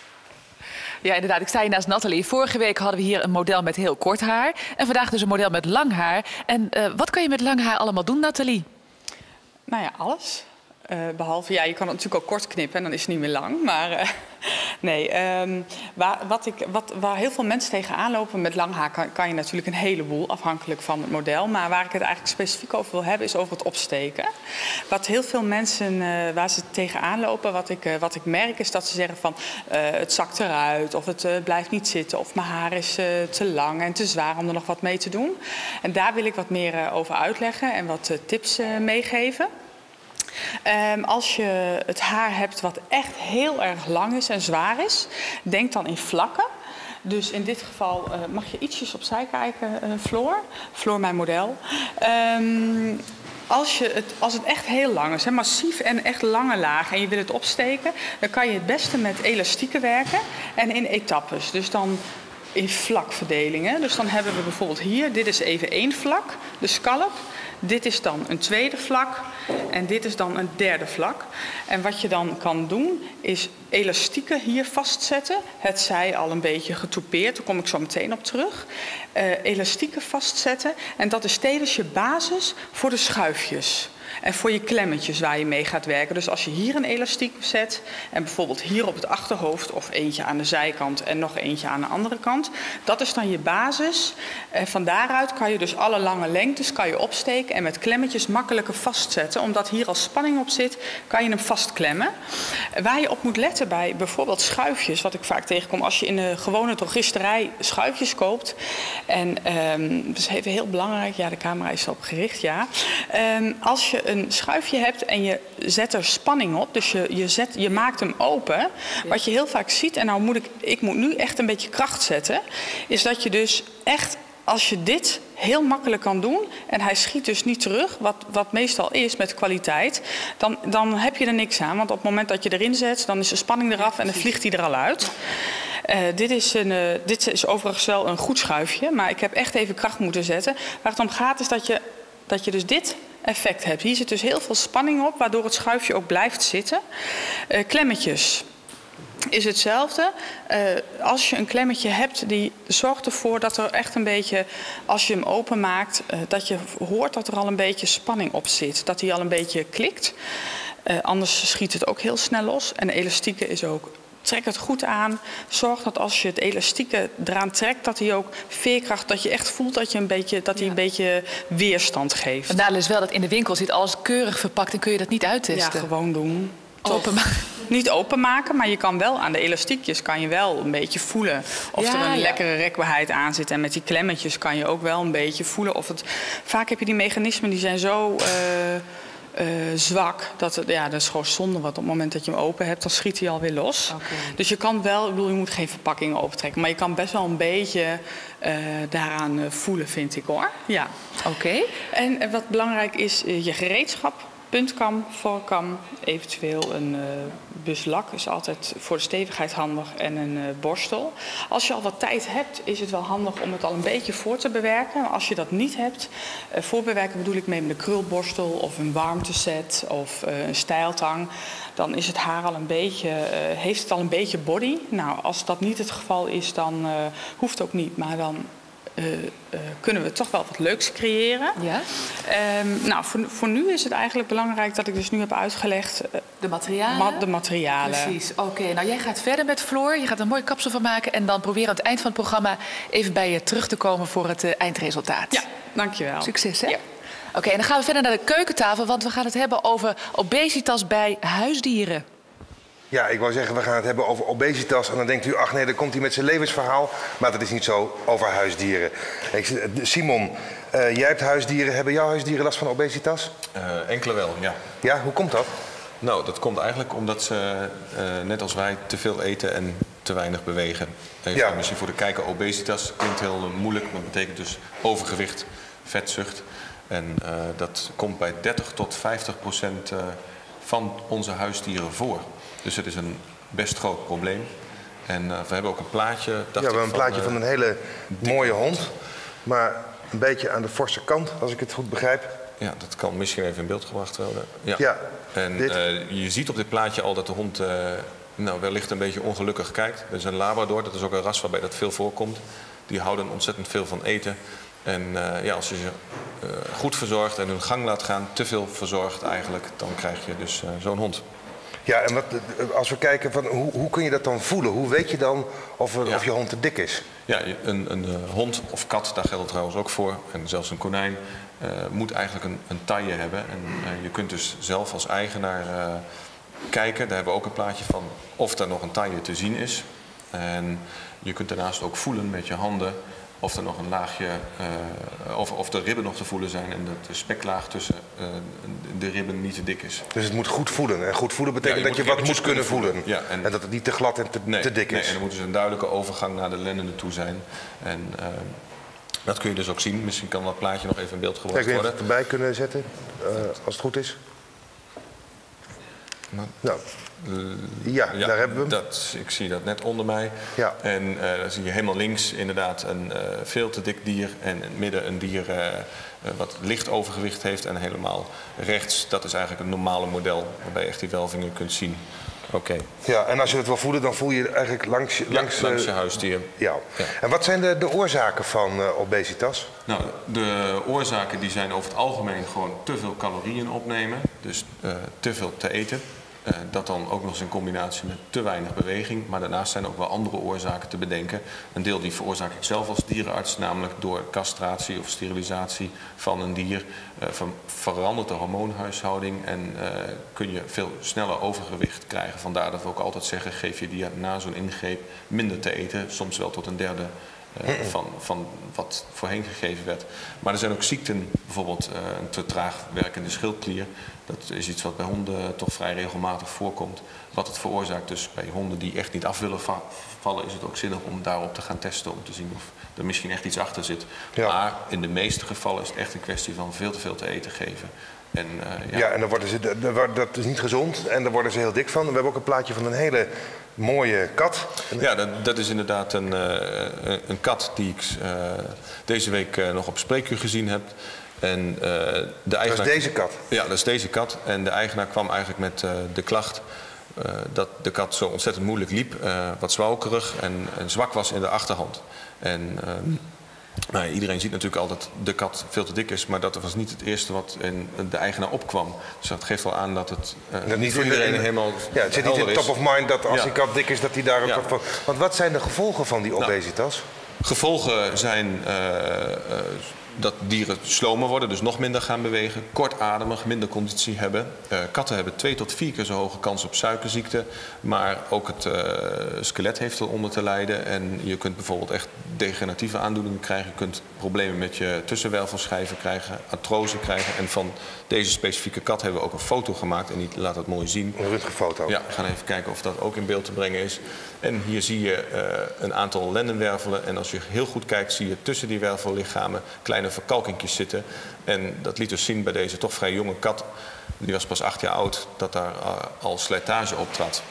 Ja, inderdaad. Ik sta hier naast Nathalie. Vorige week hadden we hier een model met heel kort haar. En vandaag dus een model met lang haar. En uh, wat kan je met lang haar allemaal doen, Nathalie? Nou ja, alles. Uh, behalve, ja, je kan het natuurlijk ook kort knippen en dan is het niet meer lang. Maar uh, nee, um, waar, wat ik, wat, waar heel veel mensen tegenaan lopen met lang haar... Kan, kan je natuurlijk een heleboel, afhankelijk van het model. Maar waar ik het eigenlijk specifiek over wil hebben, is over het opsteken. Wat heel veel mensen, uh, waar ze tegenaan lopen, wat ik, uh, wat ik merk... is dat ze zeggen van, uh, het zakt eruit of het uh, blijft niet zitten... of mijn haar is uh, te lang en te zwaar om er nog wat mee te doen. En daar wil ik wat meer uh, over uitleggen en wat uh, tips uh, meegeven. Um, als je het haar hebt wat echt heel erg lang is en zwaar is, denk dan in vlakken. Dus in dit geval uh, mag je ietsjes opzij kijken, uh, Floor. Floor, mijn model. Um, Als, je het, als het echt heel lang is, hè, massief en echt lange lagen en je wil het opsteken, dan kan je het beste met elastieken werken en in etappes. Dus dan in vlakverdelingen. Dus dan hebben we bijvoorbeeld hier, dit is even één vlak, de scalp. Dit is dan een tweede vlak en dit is dan een derde vlak. En wat je dan kan doen is elastieken hier vastzetten. Het zij al een beetje getoupeerd, daar kom ik zo meteen op terug. Uh, elastieken vastzetten en dat is tevens je basis voor de schuifjes. En voor je klemmetjes waar je mee gaat werken. Dus als je hier een elastiek zet en bijvoorbeeld hier op het achterhoofd of eentje aan de zijkant en nog eentje aan de andere kant. Dat is dan je basis. En van daaruit kan je dus alle lange lengtes kan je opsteken en met klemmetjes makkelijker vastzetten. Omdat hier al spanning op zit, kan je hem vastklemmen. Waar je op moet letten bij bijvoorbeeld schuifjes, wat ik vaak tegenkom als je in de gewone drogisterij schuifjes koopt. En um, dat is even heel belangrijk, ja de camera is erop gericht, ja. Um, als je een schuifje hebt en je zet er spanning op, dus je, je, zet, je maakt hem open. Ja. Wat je heel vaak ziet, en nou moet ik, ik moet nu echt een beetje kracht zetten, is dat je dus echt, als je dit heel makkelijk kan doen en hij schiet dus niet terug, wat, wat meestal is met kwaliteit, dan, dan heb je er niks aan. Want op het moment dat je erin zet, dan is de spanning eraf en dan vliegt hij er al uit. Uh, dit, is een, uh, dit is overigens wel een goed schuifje, maar ik heb echt even kracht moeten zetten. Waar het om gaat is dat je, dat je dus dit effect hebt. Hier zit dus heel veel spanning op, waardoor het schuifje ook blijft zitten. Uh, klemmetjes is hetzelfde. Uh, als je een klemmetje hebt, die zorgt ervoor dat er echt een beetje, als je hem openmaakt, uh, dat je hoort dat er al een beetje spanning op zit. Dat hij al een beetje klikt. Uh, anders schiet het ook heel snel los. En de elastieke is ook, trek het goed aan. Zorg dat als je het elastieke eraan trekt, dat hij ook veerkracht, dat je echt voelt dat, je een beetje, dat hij een beetje weerstand geeft. Het nadeel is wel dat in de winkel zit alles keurig verpakt en kun je dat niet uittesten. Ja, gewoon doen. Openmaken. Niet openmaken, maar je kan wel aan de elastiekjes kan je wel een beetje voelen of ja, er een ja. lekkere rekbaarheid aan zit. En met die klemmetjes kan je ook wel een beetje voelen of het. Vaak heb je die mechanismen die zijn zo uh, uh, zwak dat het, ja, dat is gewoon zonde. Want op het moment dat je hem open hebt, dan schiet hij alweer los. Okay. Dus je kan wel, ik bedoel, je moet geen verpakkingen opentrekken, maar je kan best wel een beetje uh, daaraan uh, voelen, vind ik hoor. Ja. Oké. Okay. En uh, wat belangrijk is, uh, je gereedschap. Puntkam, voorkam, eventueel een uh, buslak is altijd voor de stevigheid handig en een uh, borstel. Als je al wat tijd hebt, is het wel handig om het al een beetje voor te bewerken. Als je dat niet hebt, uh, voorbewerken bedoel ik mee met een krulborstel of een warmteset of uh, een stijltang. Dan is het haar al een beetje, uh, heeft het al een beetje body. Nou, als dat niet het geval is, dan uh, hoeft het ook niet, maar dan Uh, uh, kunnen we toch wel wat leuks creëren. Ja. Um, nou, voor, voor nu is het eigenlijk belangrijk dat ik dus nu heb uitgelegd. Uh, de materialen? Ma de materialen. Precies. Oké, okay. Nou jij gaat verder met Floor. Je gaat een mooi kapsel van maken. En dan proberen aan het eind van het programma even bij je terug te komen voor het uh, eindresultaat. Ja, dankjewel. Succes, hè? Ja. Oké, okay, en dan gaan we verder naar de keukentafel. Want we gaan het hebben over obesitas bij huisdieren. Ja, ik wou zeggen, we gaan het hebben over obesitas. En dan denkt u, ach nee, dan komt hij met zijn levensverhaal. Maar dat is niet zo over huisdieren. Simon, uh, jij hebt huisdieren. Hebben jouw huisdieren last van obesitas? Uh, enkele wel, ja. Ja, hoe komt dat? Nou, dat komt eigenlijk omdat ze, uh, net als wij, te veel eten en te weinig bewegen. Even ja. Misschien voor de kijker, obesitas klinkt heel moeilijk. Maar dat betekent dus overgewicht, vetzucht. En uh, dat komt bij dertig tot vijftig procent uh, van onze huisdieren voor. Dus het is een best groot probleem. En uh, we hebben ook een plaatje. Ja, we hebben een van, plaatje uh, van een hele mooie hond. hond. Maar een beetje aan de forse kant, als ik het goed begrijp. Ja, dat kan misschien even in beeld gebracht worden. Ja. ja en uh, je ziet op dit plaatje al dat de hond uh, nou, wellicht een beetje ongelukkig kijkt. Dat is een Labrador, dat is ook een ras waarbij dat veel voorkomt. Die houden ontzettend veel van eten. En uh, ja, als je ze uh, goed verzorgt en hun gang laat gaan, te veel verzorgt eigenlijk, dan krijg je dus uh, zo'n hond. Ja, en wat, als we kijken, van, hoe, hoe kun je dat dan voelen? Hoe weet je dan of, er, ja. of je hond te dik is? Ja, een, een uh, hond of kat, daar geldt het trouwens ook voor. En zelfs een konijn uh, moet eigenlijk een, een taille hebben. En uh, je kunt dus zelf als eigenaar uh, kijken, daar hebben we ook een plaatje van, of er nog een taille te zien is. En je kunt daarnaast ook voelen met je handen of er nog een laagje, uh, of, of de ribben nog te voelen zijn en dat de speklaag tussen uh, de ribben niet te dik is. Dus het moet goed voelen. En goed voelen betekent ja, je dat je wat moet kunnen voelen. voelen. Ja, en, en dat het niet te glad en te, nee, te dik is. Nee, en er moet dus een duidelijke overgang naar de lendenen toe zijn. En uh, dat kun je dus ook zien. Misschien kan dat plaatje nog even in beeld gebracht worden. Kijk, je het erbij kunnen zetten, uh, als het goed is. Nou, ja, ja, daar hebben we hem. Dat, ik zie dat net onder mij. Ja. En uh, dan zie je helemaal links inderdaad een uh, veel te dik dier. En in het midden een dier uh, uh, wat licht overgewicht heeft. En helemaal rechts, dat is eigenlijk een normale model. Waarbij je echt die welvingen kunt zien. Oké. Okay. Ja, en als je het wil voelen, dan voel je eigenlijk langs, ja, langs, langs je huisdier. Ja. Ja. En wat zijn de, de oorzaken van uh, obesitas? Nou, de oorzaken die zijn over het algemeen gewoon te veel calorieën opnemen. Dus uh, te veel te eten. Uh, dat dan ook nog eens in combinatie met te weinig beweging. Maar daarnaast zijn ook wel andere oorzaken te bedenken. Een deel die veroorzaak ik zelf als dierenarts, namelijk door castratie of sterilisatie van een dier. Uh, van verandert de hormoonhuishouding en uh, kun je veel sneller overgewicht krijgen. Vandaar dat we ook altijd zeggen, geef je dier na zo'n ingreep minder te eten. Soms wel tot een derde uh, van, van wat voorheen gegeven werd. Maar er zijn ook ziekten, bijvoorbeeld uh, een te traag werkende schildklier. Dat is iets wat bij honden toch vrij regelmatig voorkomt. Wat het veroorzaakt dus bij honden die echt niet af willen va vallen, is het ook zinnig om daarop te gaan testen. Om te zien of er misschien echt iets achter zit. Ja. Maar in de meeste gevallen is het echt een kwestie van veel te veel te eten geven. En, uh, ja. ja, en dan worden ze, dat is niet gezond en daar worden ze heel dik van. We hebben ook een plaatje van een hele mooie kat. Ja, dat, dat is inderdaad een, uh, een kat die ik uh, deze week uh, nog op spreekuur gezien heb. En, uh, de eigenaar... Dat is deze kat? Ja, dat is deze kat. En de eigenaar kwam eigenlijk met uh, de klacht uh, dat de kat zo ontzettend moeilijk liep. Uh, wat zwalkerig en, en zwak was in de achterhand. En uh, nou, iedereen ziet natuurlijk al dat de kat veel te dik is. Maar dat was niet het eerste wat in de eigenaar opkwam. Dus dat geeft wel aan dat het uh, dat niet voor iedereen helemaal Ja, het zit niet in top of mind dat als ja. die kat dik is, dat hij daar ook ja. wat van... Want wat zijn de gevolgen van die obesitas? Nou, gevolgen zijn... Uh, uh, dat dieren slomer worden, dus nog minder gaan bewegen, kortademig, minder conditie hebben. Uh, katten hebben twee tot vier keer zo hoge kans op suikerziekte, maar ook het uh, skelet heeft eronder te lijden. En je kunt bijvoorbeeld echt degeneratieve aandoeningen krijgen. Je kunt problemen met je tussenwervelschijven krijgen, artrose krijgen. En van deze specifieke kat hebben we ook een foto gemaakt en die laat dat mooi zien. Een röntgenfoto. Ja, we gaan even kijken of dat ook in beeld te brengen is. En hier zie je uh, een aantal lendenwervelen. En als je heel goed kijkt, zie je tussen die wervellichamen kleine verkalkingjes zitten. En dat liet dus zien bij deze toch vrij jonge kat. Die was pas acht jaar oud, dat daar uh, al slijtage optrad.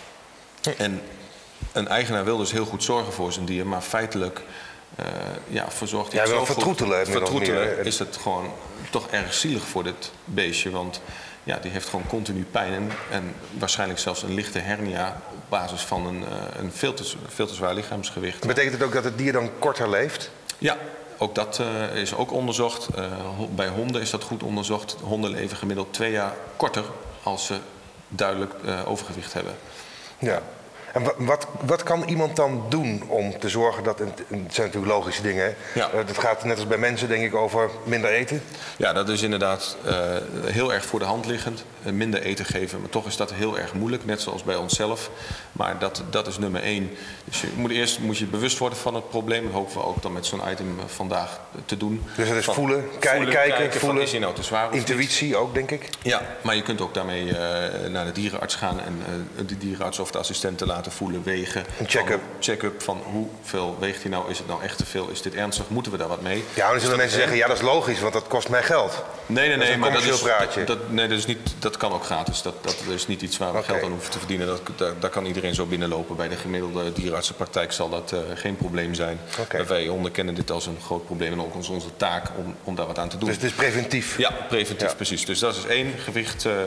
En een eigenaar wil dus heel goed zorgen voor zijn dier, maar feitelijk uh, ja, verzorgt hij ja, het zo vertroetelen, goed. Vertroetelen is het gewoon toch erg zielig voor dit beestje. Want ja, die heeft gewoon continu pijn en, en waarschijnlijk zelfs een lichte hernia op basis van een, uh, een veel, te, veel te zwaar lichaamsgewicht. Betekent het ook dat het dier dan korter leeft? Ja, ook dat uh, is ook onderzocht. Uh, bij honden is dat goed onderzocht. Honden leven gemiddeld twee jaar korter als ze duidelijk uh, overgewicht hebben. Ja. En wat, wat, wat kan iemand dan doen om te zorgen dat... Het zijn natuurlijk logische dingen, hè? Ja. Uh, dat gaat net als bij mensen, denk ik, over minder eten. Ja, dat is inderdaad uh, heel erg voor de hand liggend. Uh, minder eten geven, maar toch is dat heel erg moeilijk. Net zoals bij onszelf. Maar dat, dat is nummer één. Dus je moet eerst moet je bewust worden van het probleem. Dat hopen we ook dan met zo'n item vandaag te doen. Dus dat is van, voelen, voelen, kijken, kijken voelen. Van, is hij nou te zwaar of intuïtie niet? ook, denk ik. Ja, maar je kunt ook daarmee uh, naar de dierenarts gaan. En uh, de dierenarts of de assistenten laten voelen, wegen. Een check-up. Check-up van hoeveel weegt hij nou? Is het nou echt te veel? Is dit ernstig? Moeten we daar wat mee? Ja, dan zullen mensen zeggen, ja, dat is logisch, want dat kost mij geld. Nee, nee, nee. Dat is een maar dat is, praatje. dat, nee, dat, is niet, dat kan ook gratis. Dat, dat is niet iets waar we okay. geld aan hoeven te verdienen. Dat, daar, daar kan iedereen zo binnenlopen. Bij de gemiddelde dierenartsenpraktijk zal dat uh, geen probleem zijn. Okay. Wij honden kennen dit als een groot probleem en ook als onze taak om, om daar wat aan te doen. Dus het is preventief? Ja, preventief, ja. Precies. Dus dat is één, gewicht uh,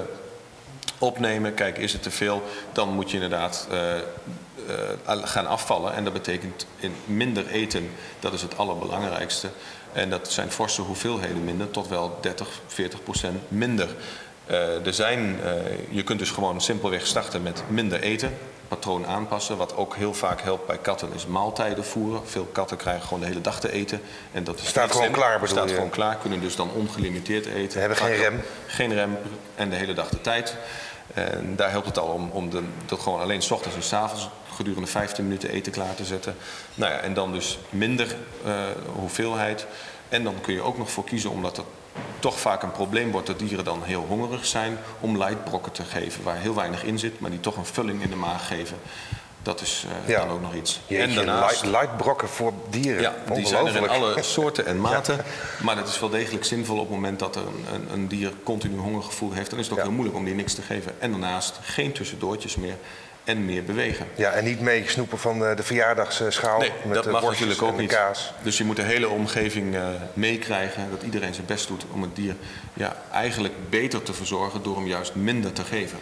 opnemen. Kijk, is het te veel? Dan moet je inderdaad... Uh, Uh, gaan afvallen. En dat betekent in minder eten, dat is het allerbelangrijkste. En dat zijn forse hoeveelheden minder, tot wel dertig, veertig procent minder. Uh, er zijn, uh, je kunt dus gewoon simpelweg starten met minder eten, patroon aanpassen. Wat ook heel vaak helpt bij katten is maaltijden voeren. Veel katten krijgen gewoon de hele dag te eten. En dat is staat gewoon klaar, bedoel staat je? gewoon klaar, kunnen dus dan ongelimiteerd eten. Ze hebben geen rem? Geen rem en de hele dag de tijd. En daar helpt het al om, om de, dat gewoon alleen 's ochtends en 's avonds gedurende vijftien minuten eten klaar te zetten. Nou ja, en dan dus minder uh, hoeveelheid. En dan kun je ook nog voor kiezen, omdat het toch vaak een probleem wordt dat dieren dan heel hongerig zijn, om lightbrokken te geven waar heel weinig in zit, maar die toch een vulling in de maag geven. Dat is uh, ja. dan ook nog iets. Jeetje, en daarnaast... light, lightbrokken voor dieren. Ja, die zijn er in alle soorten en maten. Ja. Maar het is wel degelijk zinvol op het moment dat er een, een, een dier continu hongergevoel heeft. Dan is het ook ja. heel moeilijk om die niks te geven. En daarnaast geen tussendoortjes meer. En meer bewegen. Ja, en niet meesnoepen van de, de verjaardagsschaal. Nee, met dat de mag natuurlijk ook niet. Kaas. Dus je moet de hele omgeving uh, meekrijgen. Dat iedereen zijn best doet om het dier ja, eigenlijk beter te verzorgen door hem juist minder te geven.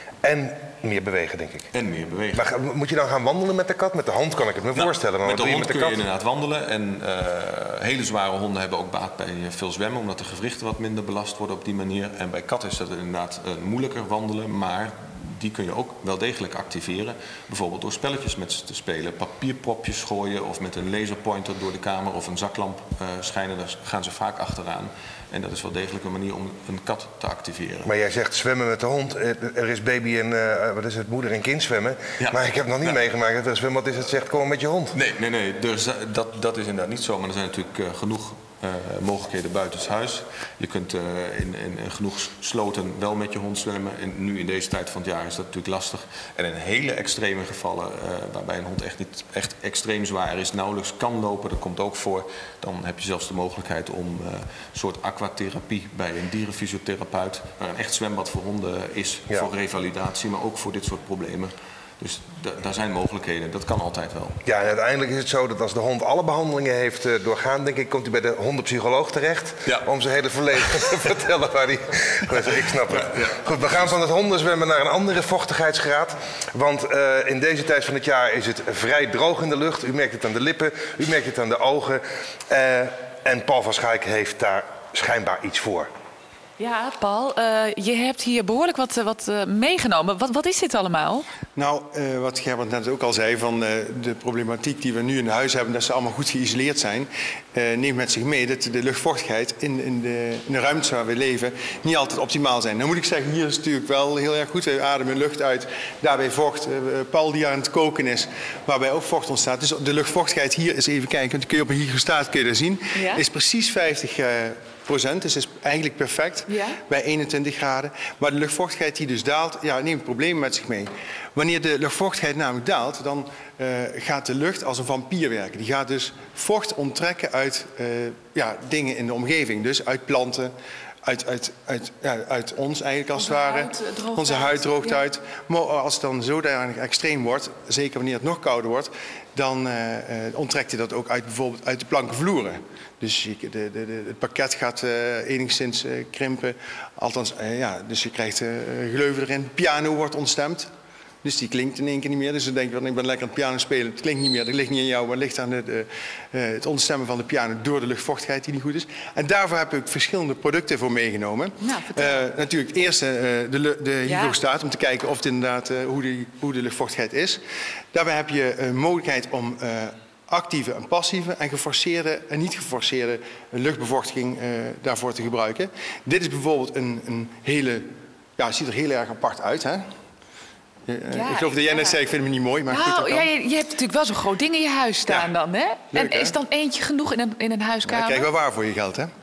En meer bewegen, denk ik. En meer bewegen. Maar moet je dan gaan wandelen met de kat? Met de hond kan ik het me nou, voorstellen. Maar met de hond met de kun kat? je inderdaad wandelen. En uh, hele zware honden hebben ook baat bij veel zwemmen. Omdat de gewrichten wat minder belast worden op die manier. En bij kat is dat inderdaad uh, moeilijker wandelen. Maar die kun je ook wel degelijk activeren. Bijvoorbeeld door spelletjes met ze te spelen. Papierpropjes gooien of met een laserpointer door de kamer of een zaklamp uh, schijnen. Daar gaan ze vaak achteraan. En dat is wel degelijk een manier om een kat te activeren. Maar jij zegt zwemmen met de hond. Er is baby en uh, wat is het, moeder en kind zwemmen. Ja. Maar ik heb nog niet ja. meegemaakt dat er zwemmen. Wat is het zegt, kom met je hond. Nee, nee, nee. Dus, dat, dat is inderdaad niet zo. Maar er zijn natuurlijk uh, genoeg uh, mogelijkheden buitenshuis. Je kunt uh, in, in, in genoeg sloten wel met je hond zwemmen. En nu in deze tijd van het jaar is dat natuurlijk lastig. En in hele extreme gevallen, uh, waarbij een hond echt niet echt extreem zwaar is, nauwelijks kan lopen, dat komt ook voor. Dan heb je zelfs de mogelijkheid om uh, een soort aquatherapie bij een dierenfysiotherapeut, waar een echt zwembad voor honden is, ja. voor revalidatie, maar ook voor dit soort problemen. Dus daar zijn mogelijkheden, dat kan altijd wel. Ja, en uiteindelijk is het zo dat als de hond alle behandelingen heeft uh, doorgaan, denk ik, komt hij bij de hondenpsycholoog terecht. Ja. Om zijn hele verleden te vertellen waar hij... Ik snap het. Ja, ja. Goed, we gaan van het hondenzwemmen naar een andere vochtigheidsgraad. Want uh, in deze tijd van het jaar is het vrij droog in de lucht. U merkt het aan de lippen, u merkt het aan de ogen. Uh, en Paul van Schaik heeft daar schijnbaar iets voor. Ja, Paul, uh, je hebt hier behoorlijk wat, wat uh, meegenomen. Wat, wat is dit allemaal? Nou, uh, wat Gerbert net ook al zei, van uh, de problematiek die we nu in huis hebben, dat ze allemaal goed geïsoleerd zijn, uh, neemt met zich mee dat de luchtvochtigheid in, in, de, in de ruimte waar we leven niet altijd optimaal zijn. Dan moet ik zeggen, hier is het natuurlijk wel heel erg goed. We ademen lucht uit, daarbij vocht. Uh, Paul die aan het koken is, waarbij ook vocht ontstaat. Dus de luchtvochtigheid hier, eens even kijken, want kun je op een hygrostaat kun je dat zien, ja? is precies vijftig uh, procent. Dus is eigenlijk perfect ja? bij eenentwintig graden. Maar de luchtvochtigheid die dus daalt, ja, neemt problemen met zich mee. Wanneer de luchtvochtigheid namelijk daalt, dan uh, gaat de lucht als een vampier werken. Die gaat dus vocht onttrekken uit uh, ja, dingen in de omgeving. Dus uit planten, uit, uit, uit, ja, uit ons eigenlijk als het ware. Onze huid droogt ja. uit. Maar als het dan zodanig extreem wordt, zeker wanneer het nog kouder wordt, dan uh, uh, onttrekt hij dat ook uit bijvoorbeeld uit de plankenvloeren. Dus je, de, de, de, het pakket gaat uh, enigszins uh, krimpen. Althans, uh, ja, dus je krijgt uh, gleuven erin. Piano wordt ontstemd. Dus die klinkt in één keer niet meer. Dus dan denk je, ik ben lekker aan het piano spelen. Het klinkt niet meer. Dat ligt niet aan jou, maar het ligt aan de, de, uh, het ontstemmen van de piano door de luchtvochtigheid die niet goed is. En daarvoor heb ik verschillende producten voor meegenomen. Nou, uh, natuurlijk het eerste uh, de, de hygrostaat, ja. om te kijken of het inderdaad, uh, hoe, die, hoe de luchtvochtigheid is. Daarbij heb je een mogelijkheid om uh, actieve en passieve en geforceerde en niet geforceerde luchtbevochtiging uh, daarvoor te gebruiken. Dit is bijvoorbeeld een, een hele, ja, het ziet er heel erg apart uit, hè? Uh, ja, ik geloof dat jij net zei, ik vind hem niet mooi, maar nou, goed, ja, je, je hebt natuurlijk wel zo'n groot ding in je huis staan ja. dan, hè? Leuk, en is hè? Dan eentje genoeg in een, in een huiskamer? Ja, krijg wel waar voor je geld, hè?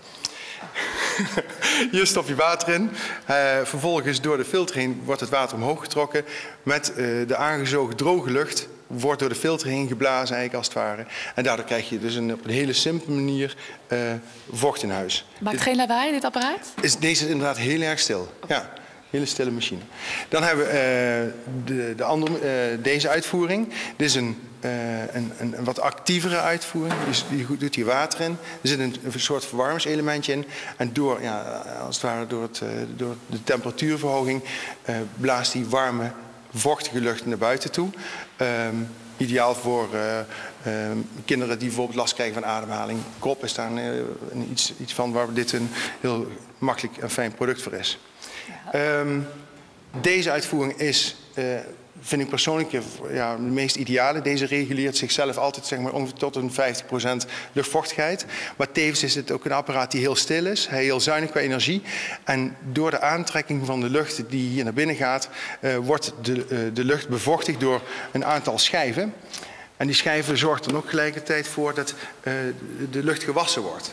Hier stop je water in. Uh, vervolgens door de filter heen wordt het water omhoog getrokken. Met uh, de aangezogen droge lucht wordt door de filter heen geblazen eigenlijk als het ware. En daardoor krijg je dus een, op een hele simpele manier uh, vocht in huis. Maakt het geen lawaai, dit apparaat? Is, deze is inderdaad heel erg stil. Okay. Ja. Hele stille machine. Dan hebben we uh, de, de andere, uh, deze uitvoering. Dit is een, uh, een, een, een wat actievere uitvoering. Dus die doet hier water in. Er zit een, een soort verwarmingselementje in. En door, ja, als het ware door, het, uh, door de temperatuurverhoging uh, blaast die warme, vochtige lucht naar buiten toe. Um, ideaal voor uh, uh, kinderen die bijvoorbeeld last krijgen van ademhaling. Kop is daar uh, iets, iets van waar dit een heel makkelijk en fijn product voor is. Um, deze uitvoering is, uh, vind ik persoonlijk, ja, de meest ideale. Deze reguleert zichzelf altijd zeg maar, ongeveer tot een vijftig procent luchtvochtigheid. Maar tevens is het ook een apparaat die heel stil is, heel zuinig qua energie. En door de aantrekking van de lucht die hier naar binnen gaat, uh, wordt de, uh, de lucht bevochtigd door een aantal schijven. En die schijven zorgen er ook gelijkertijd voor dat uh, de lucht gewassen wordt.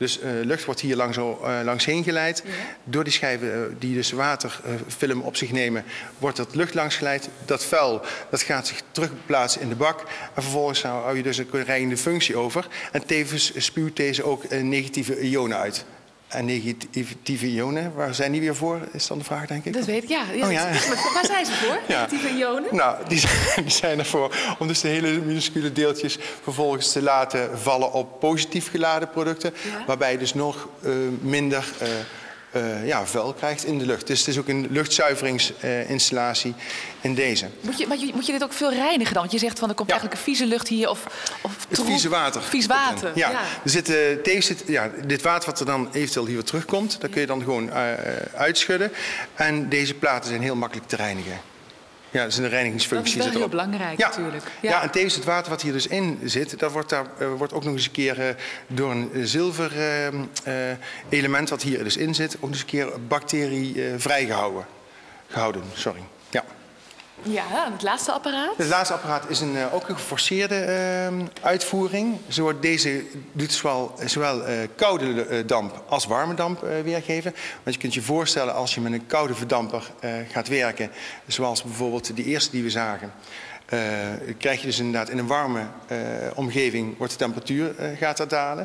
Dus uh, lucht wordt hier langs, uh, langs heen geleid. Ja. Door die schijven uh, die dus waterfilm uh, op zich nemen, wordt dat lucht langs geleid. Dat vuil dat gaat zich terugplaatsen in de bak. En vervolgens hou je dus een reinigende functie over. En tevens spuwt deze ook uh, negatieve ionen uit. En negatieve ionen, waar zijn die weer voor, is dan de vraag, denk ik? Dat weet ik, ja. ja, oh, ja. Waar zijn ze voor, ja. negatieve ionen? Nou, die zijn, die zijn ervoor om dus de hele minuscule deeltjes vervolgens te laten vallen op positief geladen producten. Ja. Waarbij je dus nog uh, minder uh, uh, ja, vuil krijgt in de lucht. Dus het is ook een luchtzuiveringsinstallatie uh, in deze. Moet je, maar je, moet je dit ook veel reinigen dan? Want je zegt van er komt ja. eigenlijk een vieze lucht hier of, of het vieze water. Vies water. Ja. Ja. Er zit, uh, tevens zit, ja, dit water wat er dan eventueel hier weer terugkomt, dat kun je dan gewoon uh, uitschudden. En deze platen zijn heel makkelijk te reinigen. Ja, dat is een reinigingsfunctie. Dat is wel heel erop. belangrijk ja. natuurlijk. Ja. ja, en tevens het water wat hier dus in zit, dat wordt, daar, uh, wordt ook nog eens een keer uh, door een zilver uh, uh, element wat hier dus in zit, ook nog eens een keer bacterie uh, vrijgehouden. Gehouden, sorry. Ja. Ja, het laatste apparaat? Het laatste apparaat is een, uh, ook een geforceerde uh, uitvoering. Zo wordt deze doet zowel, zowel uh, koude uh, damp als warme damp uh, weergeven. Want je kunt je voorstellen als je met een koude verdamper uh, gaat werken, zoals bijvoorbeeld de eerste die we zagen, uh, krijg je dus inderdaad in een warme uh, omgeving wordt de temperatuur uh, gaat dat dalen.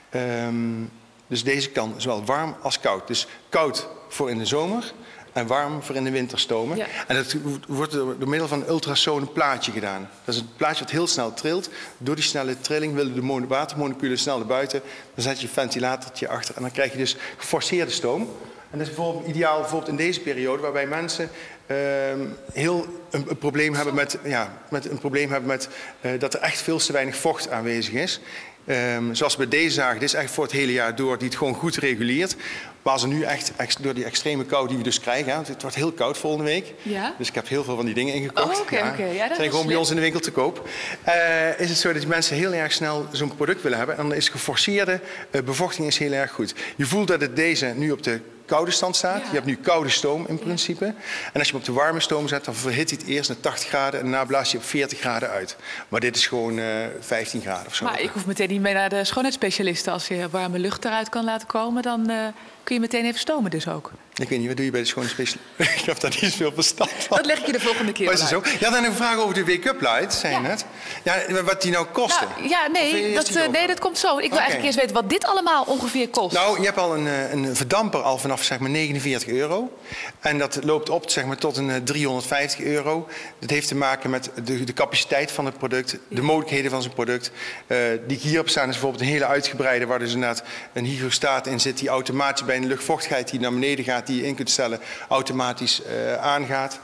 Um, dus deze kan zowel warm als koud. Dus koud voor in de zomer. En warm voor in de winterstomen. Ja. En dat wordt door middel van een ultrasoon plaatje gedaan. Dat is een plaatje wat heel snel trilt. Door die snelle trilling willen de watermoleculen snel naar buiten. Dan zet je een ventilatortje achter en dan krijg je dus geforceerde stoom. En dat is bijvoorbeeld ideaal bijvoorbeeld in deze periode waarbij mensen uh, heel een, een probleem hebben met, ja, met een probleem hebben met uh, dat er echt veel te weinig vocht aanwezig is. Um, zoals we bij deze zagen, dit is echt voor het hele jaar door die het gewoon goed reguleert. Maar ze nu echt, echt door die extreme kou die we dus krijgen, hè, want het wordt heel koud volgende week. Ja? Dus ik heb heel veel van die dingen ingekocht. Oh, okay, ja. okay. Ja, dat zijn gewoon slim. bij ons in de winkel te koop. Uh, is het zo dat die mensen heel erg snel zo'n product willen hebben. En dan is geforceerde uh, bevochting is heel erg goed. Je voelt dat het deze nu op de koude stand staat. Ja. Je hebt nu koude stoom in principe. Ja. En als je hem op de warme stoom zet, dan verhit hij het eerst naar tachtig graden en daarna blaast je op veertig graden uit. Maar dit is gewoon uh, vijftien graden of zo. Maar ik hoef meteen niet mee naar de schoonheidsspecialisten. Als je warme lucht eruit kan laten komen, dan uh, kun je meteen even stomen dus ook. Ik weet niet, wat doe je bij de schoonheidsspecialist? Ik heb daar niet zoveel verstand van. Dat leg ik je de volgende keer uit. Zo? Ja, dan een vraag over de wake-up light, zei je ja. net. Ja, wat die nou kostte? Nou, ja, nee dat, uh, nee, dat komt zo. Ik wil okay. eigenlijk eerst weten wat dit allemaal ongeveer kost. Nou, je hebt al een, een verdamper al vanaf zeg maar negenenveertig euro. En dat loopt op zeg maar, tot een driehonderdvijftig euro. Dat heeft te maken met de, de capaciteit van het product, de ja. mogelijkheden van zijn product. Uh, die hierop staan is bijvoorbeeld een hele uitgebreide, waar dus inderdaad een hygrostaat in zit die automatisch bij een luchtvochtigheid die naar beneden gaat, die je in kunt stellen, automatisch uh, aangaat.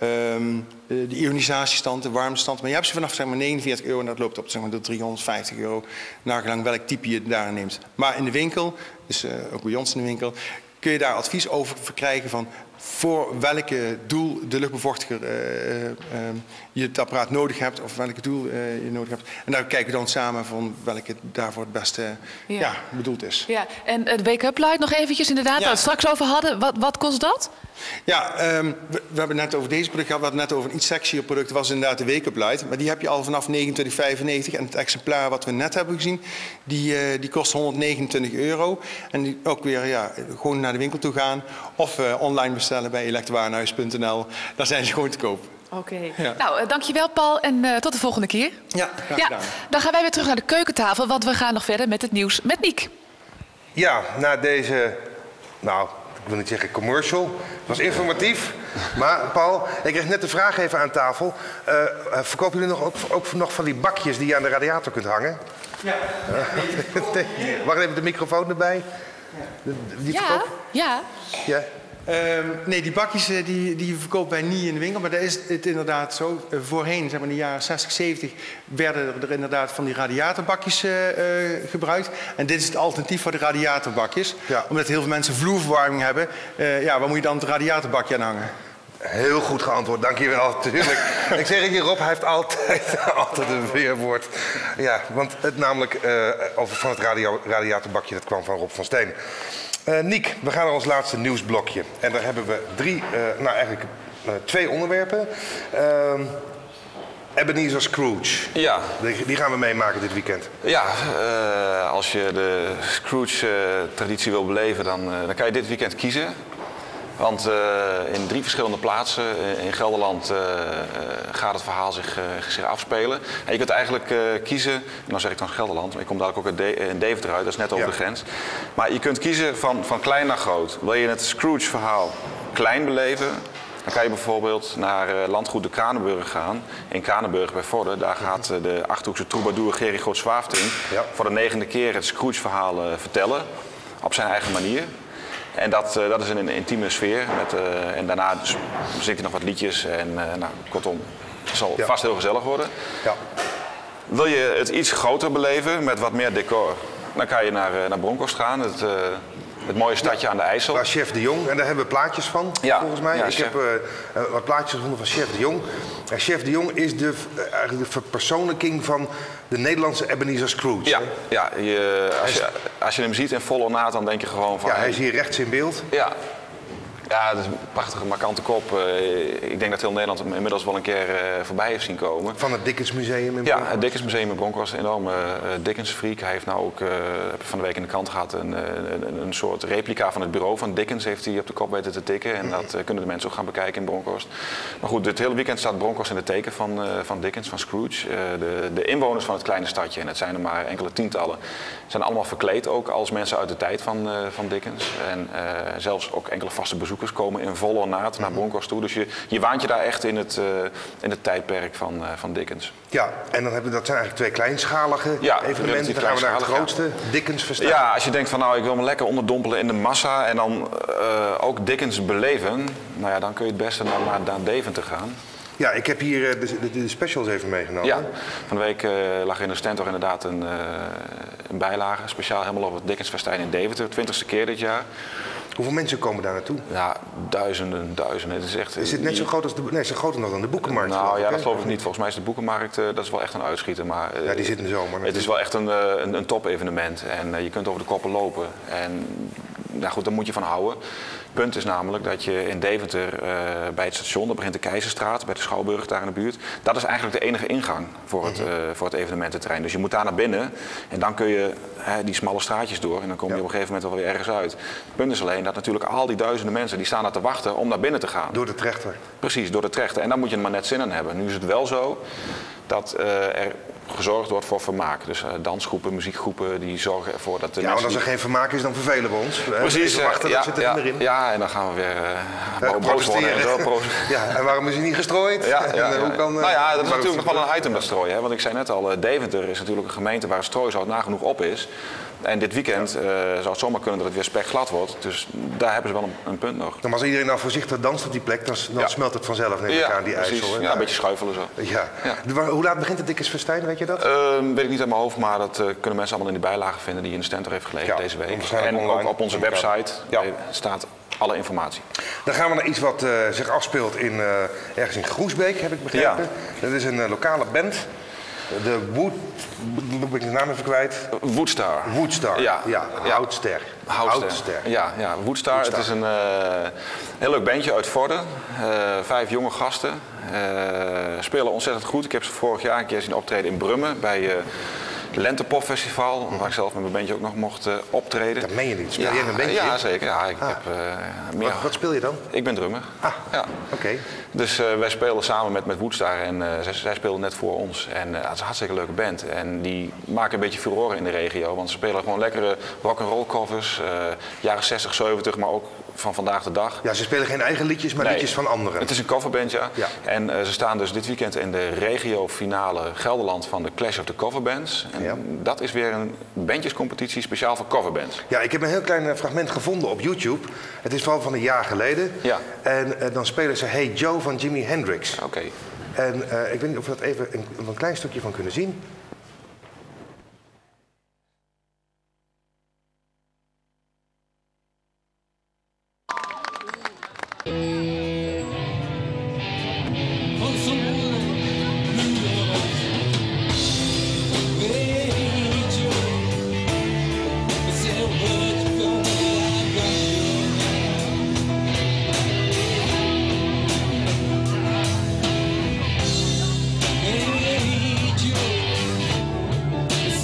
Um, de, de ionisatiestand, de warmtestand. Maar je hebt ze vanaf zeg maar, negenenveertig euro en dat loopt op zeg maar, tot driehonderdvijftig euro. Nagelang welk type je daar neemt. Maar in de winkel, dus uh, ook bij ons in de winkel, kun je daar advies over verkrijgen van voor welke doel de luchtbevochtiger uh, uh, je het apparaat nodig hebt of welke doel uh, je nodig hebt. En daar kijken we dan samen van welke daarvoor het beste ja. Ja, bedoeld is. Ja, en het wake-up light nog eventjes inderdaad, ja. waar we het straks over hadden. Wat, wat kost dat? Ja, um, we, we hebben net over deze product gehad. We hadden net over een iets sexier product. Dat was inderdaad de wake-up light. Maar die heb je al vanaf negenentwintig vijfennegentig. En het exemplaar wat we net hebben gezien, die, uh, die kost honderdnegenentwintig euro. En die ook weer ja, gewoon naar de winkel toe gaan. Of uh, online bestellen bij electrowarenhuis punt n l. Daar zijn ze gewoon te koop. Oké. Okay. Ja. Nou, uh, dankjewel Paul en uh, tot de volgende keer. Ja, graag ja, gedaan. Dan gaan wij weer terug naar de keukentafel, want we gaan nog verder met het nieuws met Niek. Ja, na deze, nou, ik wil niet zeggen commercial, het was informatief. Maar Paul, ik kreeg net de vraag even aan tafel. Uh, uh, verkopen jullie nog, ook, ook nog van die bakjes die je aan de radiator kunt hangen? Ja. Uh, Wacht even de microfoon erbij. De, die ja, ja. Ja. Um, nee, die bakjes die, die verkopen wij niet in de winkel, maar daar is het inderdaad zo. Uh, voorheen, zeg maar in de jaren zestig, zeventig, werden er inderdaad van die radiatorbakjes uh, uh, gebruikt. En dit is het alternatief voor de radiatorbakjes. Ja. Omdat heel veel mensen vloerverwarming hebben. Uh, ja, waar moet je dan het radiatorbakje aan hangen? Heel goed geantwoord, dankjewel. Natuurlijk. Ik zeg het hier, Rob, hij heeft altijd, altijd een weerwoord. Ja, want het namelijk uh, over van het radio, radiatorbakje, dat kwam van Rob van Steen. Uh, Niek, we gaan naar ons laatste nieuwsblokje. En daar hebben we drie, uh, nou eigenlijk uh, twee onderwerpen. Uh, Ebenezer Scrooge. Ja. Die, die gaan we meemaken dit weekend. Ja, uh, als je de Scrooge-traditie wil beleven, dan, uh, dan kan je dit weekend kiezen. Want uh, in drie verschillende plaatsen in Gelderland uh, uh, gaat het verhaal zich, uh, zich afspelen. En je kunt eigenlijk uh, kiezen, nou zeg ik dan Gelderland, maar ik kom dadelijk ook in De Deventer uit, dat is net over ja. de grens. Maar je kunt kiezen van, van klein naar groot. Wil je het Scrooge-verhaal klein beleven, dan kan je bijvoorbeeld naar uh, landgoed de Kranenburg gaan. In Kranenburg bij Vorden, daar gaat uh, de Achterhoekse troubadour Gerry Groot-Zwaafting ja. voor de negende keer het Scrooge-verhaal uh, vertellen. Op zijn eigen manier. En dat, uh, dat is in een intieme sfeer. Met, uh, en daarna zingt hij nog wat liedjes. En uh, nou, kortom, het zal ja. vast heel gezellig worden. Ja. Wil je het iets groter beleven met wat meer decor, dan kan je naar, uh, naar Bronkhorst gaan. Het, uh, het mooie stadje ja, aan de IJssel. Waar Chef de Jong, en daar hebben we plaatjes van, ja, volgens mij. Ja, ik chef. heb uh, wat plaatjes gevonden van Chef de Jong. En Chef de Jong is de, uh, eigenlijk de verpersoonlijking van de Nederlandse Ebenezer Scrooge. Ja, ja je, als, je, als je hem ziet in volle ornaat, dan denk je gewoon van... Ja, hij is hier rechts in beeld. Ja. Ja, dat is een prachtige, markante kop. Uh, ik denk dat heel Nederland hem inmiddels wel een keer uh, voorbij heeft zien komen. Van het Dickens Museum in Bronkhorst? Ja, het Dickens Museum in Bronkhorst. Een enorme uh, Dickens freak. Hij heeft nou ook, uh, heb ik van de week in de krant gehad, een, een, een soort replica van het bureau van Dickens heeft hij op de kop weten te tikken. En dat uh, kunnen de mensen ook gaan bekijken in Bronkhorst. Maar goed, dit hele weekend staat Bronkhorst in het teken van, uh, van Dickens, van Scrooge. Uh, de, de inwoners van het kleine stadje, en het zijn er maar enkele tientallen, zijn allemaal verkleed ook als mensen uit de tijd van, uh, van Dickens. En uh, zelfs ook enkele vaste bezoekers komen in volle ornaat naar Bronkhorst toe. Dus je, je waant je daar echt in het, uh, in het tijdperk van, uh, van Dickens. Ja, en dan hebben we, dat zijn eigenlijk twee kleinschalige ja, evenementen. Dan gaan we naar het grootste, ja. Dickens verstaan. Ja, als je denkt van nou, ik wil me lekker onderdompelen in de massa en dan uh, ook Dickens beleven, nou ja, dan kun je het beste naar, naar, naar Deventer gaan. Ja, ik heb hier de, de, de specials even meegenomen. Ja, van de week uh, lag er in de stand toch inderdaad een, uh, een bijlage, speciaal helemaal over het Dickensfestijn in Deventer, twintigste keer dit jaar. Hoeveel mensen komen daar naartoe? Ja, duizenden, duizenden. Het is, echt, is het net zo groot als de, nee, zo groter nog dan de boekenmarkt? Nou geloof ja, ik, dat geloof ik niet. Volgens mij is de boekenmarkt uh, dat is wel echt een uitschieter. Maar, uh, ja, die zit in de zomer. Het is wel echt een, uh, een, een top-evenement. En uh, je kunt over de koppen lopen. En nou goed, daar moet je van houden. Het punt is namelijk dat je in Deventer uh, bij het station, daar begint de Keizerstraat, bij de Schouwburg daar in de buurt. Dat is eigenlijk de enige ingang voor het, uh, voor het evenemententerrein. Dus je moet daar naar binnen en dan kun je uh, die smalle straatjes door en dan kom je ja. op een gegeven moment wel weer ergens uit. Het punt is alleen dat natuurlijk al die duizenden mensen die staan daar te wachten om naar binnen te gaan. Door de trechter. Precies, door de trechter. En dan moet je er maar net zin in hebben. Nu is het wel zo dat uh, er gezorgd wordt voor vermaak. Dus uh, dansgroepen, muziekgroepen, die zorgen ervoor dat de ja, mensen... want als er geen vermaak is, dan vervelen we ons. Precies. Even wachten, ja, dat zit er ja, erin. Ja, en dan gaan we weer uh, uh, protesteren. En zo, ja, en waarom is hij niet gestrooid? Ja, ja, ja. En, uh, hoe kan, uh, nou ja, dat is natuurlijk nog wel een item, dat strooien. Hè? Want ik zei net al, uh, Deventer is natuurlijk een gemeente waar het strooisout nagenoeg op is. En dit weekend uh, zou het zomaar kunnen dat het weer spekglad wordt. Dus daar hebben ze wel een, een punt nog. Maar als iedereen nou voorzichtig danst op die plek, dan, dan ja. smelt het vanzelf neem ik ja, aan, die precies. IJssel. Hè? Ja, een beetje schuifelen zo. Ja. Ja. Hoe laat begint het Dickensfestijn, weet je dat? Uh, weet ik niet uit mijn hoofd, maar dat uh, kunnen mensen allemaal in die bijlagen vinden die in de stand er heeft gelegen ja, deze week. En online. Ook op onze website ja. staat alle informatie. Dan gaan we naar iets wat uh, zich afspeelt in, uh, ergens in Groesbeek, heb ik begrepen. Ja. Dat is een uh, lokale band. De Wood... Ben ik de naam even kwijt? Woodstar. Woodstar, ja. ja. Houtster. Houtster. Houtster. Ja, ja. Woodstar. Woodstar. Het is een uh, heel leuk bandje uit Vorden. Uh, vijf jonge gasten. Uh, spelen ontzettend goed. Ik heb ze vorig jaar een keer zien optreden in Brummen bij... Uh, Lentepopfestival, mm-hmm. waar ik zelf met mijn bandje ook nog mocht uh, optreden. Dat meen je niet. Speel ja, jij een bandje? Ja, zeker. Ja, ik ah. heb, uh, meer... wat, wat speel je dan? Ik ben drummer. Ah, ja. oké. Okay. Dus uh, wij spelen samen met, met Woodstar en uh, zij, zij speelden net voor ons. En uh, het is een hartstikke leuke band. En die maken een beetje furoren in de regio, want ze spelen gewoon lekkere rock'n'roll covers. Uh, jaren zestig, zeventig, maar ook van vandaag de dag. Ja, ze spelen geen eigen liedjes, maar nee, liedjes van anderen. Het is een coverband, ja. ja. En uh, ze staan dus dit weekend in de regio-finale Gelderland van de Clash of the Coverbands. En ja. dat is weer een bandjescompetitie speciaal voor coverbands. Ja, ik heb een heel klein fragment gevonden op YouTube. Het is vooral van een jaar geleden. Ja. En uh, dan spelen ze Hey Joe van Jimi Hendrix. Oké. Okay. En uh, ik weet niet of we dat even een, een klein stukje van kunnen zien. Hey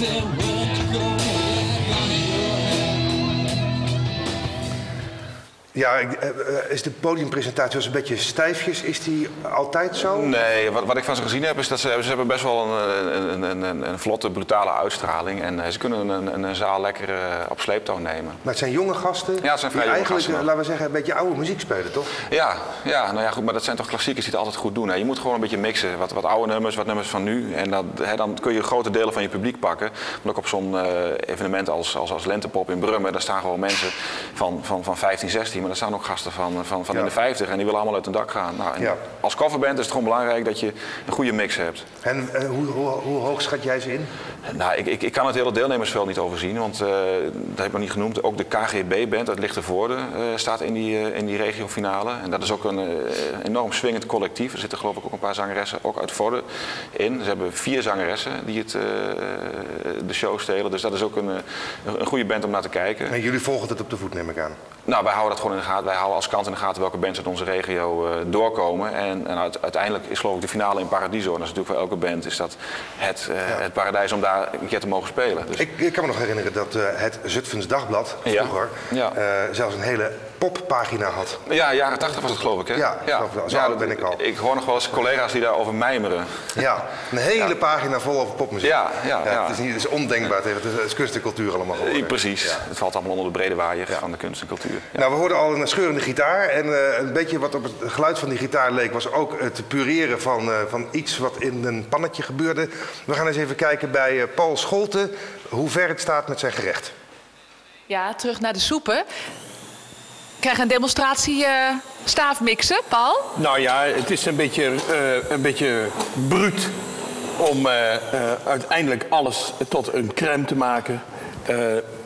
Ja, is de podiumpresentatie was een beetje stijfjes? Is die altijd zo? Nee, wat, wat ik van ze gezien heb is dat ze, ze hebben best wel een, een, een, een vlotte, brutale uitstraling. En ze kunnen een, een zaal lekker uh, op sleeptouw nemen. Maar het zijn jonge gasten ja, het zijn vrij die jonge eigenlijk, gasten, laten we zeggen, een beetje oude muziek spelen, toch? Ja, ja, nou ja, goed, maar dat zijn toch klassiekers die het altijd goed doen. Hè? Je moet gewoon een beetje mixen. Wat, wat oude nummers, wat nummers van nu. En dat, hè, dan kun je grote delen van je publiek pakken. Maar ook op zo'n uh, evenement als, als, als Lentepop in Brummen, daar staan gewoon mensen van, van, van vijftien, zestien. Maar daar staan ook gasten van, van, van ja. in de vijftig en die willen allemaal uit hun dak gaan. Nou, ja. Als coverband is het gewoon belangrijk dat je een goede mix hebt. En uh, hoe, hoe, hoe hoog schat jij ze in? Nou, ik, ik, ik kan het hele deelnemersveld niet overzien, want uh, dat heb ik nog niet genoemd. Ook de K G B-band uit Lichtenvoorde uh, staat in die, uh, in die regiofinale. En dat is ook een uh, enorm swingend collectief. Er zitten geloof ik ook een paar zangeressen, ook uit Vorden, in. Ze hebben vier zangeressen die het, uh, de show stelen. Dus dat is ook een, een goede band om naar te kijken. En jullie volgen het op de voet, neem ik aan? Nou, wij houden dat gewoon in de gaten. Wij houden als kant in de gaten welke bands uit onze regio uh, doorkomen. En, en uit, uiteindelijk is geloof ik de finale in Paradiso. En dat is natuurlijk voor elke band is dat het, uh, ja. het paradijs om daar een keer te mogen spelen. Dus... Ik, ik kan me nog herinneren dat uh, het Zutphens Dagblad vroeger ja. Ja. Uh, zelfs een hele poppagina had. Ja, jaren tachtig was het geloof ik, hè? Ja, ja. Zo ja, oud ben ik al. Ik hoor nog wel eens collega's die daarover mijmeren. Ja, een hele ja. pagina vol over popmuziek. Ja, ja, ja, ja. Het, is niet, het is ondenkbaar tegen, het is kunst en cultuur allemaal geworden. Precies, ja. Het valt allemaal onder de brede waaier ja. van de kunst en cultuur. Ja. Nou, we hoorden al een scheurende gitaar en uh, een beetje wat op het geluid van die gitaar leek was ook het pureren van, uh, van iets wat in een pannetje gebeurde. We gaan eens even kijken bij uh, Paul Scholte hoe ver het staat met zijn gerecht. Ja, terug naar de soepen. Krijg een demonstratie uh, staafmixen, Paul? Nou ja, het is een beetje, uh, een beetje bruut om uh, uh, uiteindelijk alles tot een crème te maken. Uh,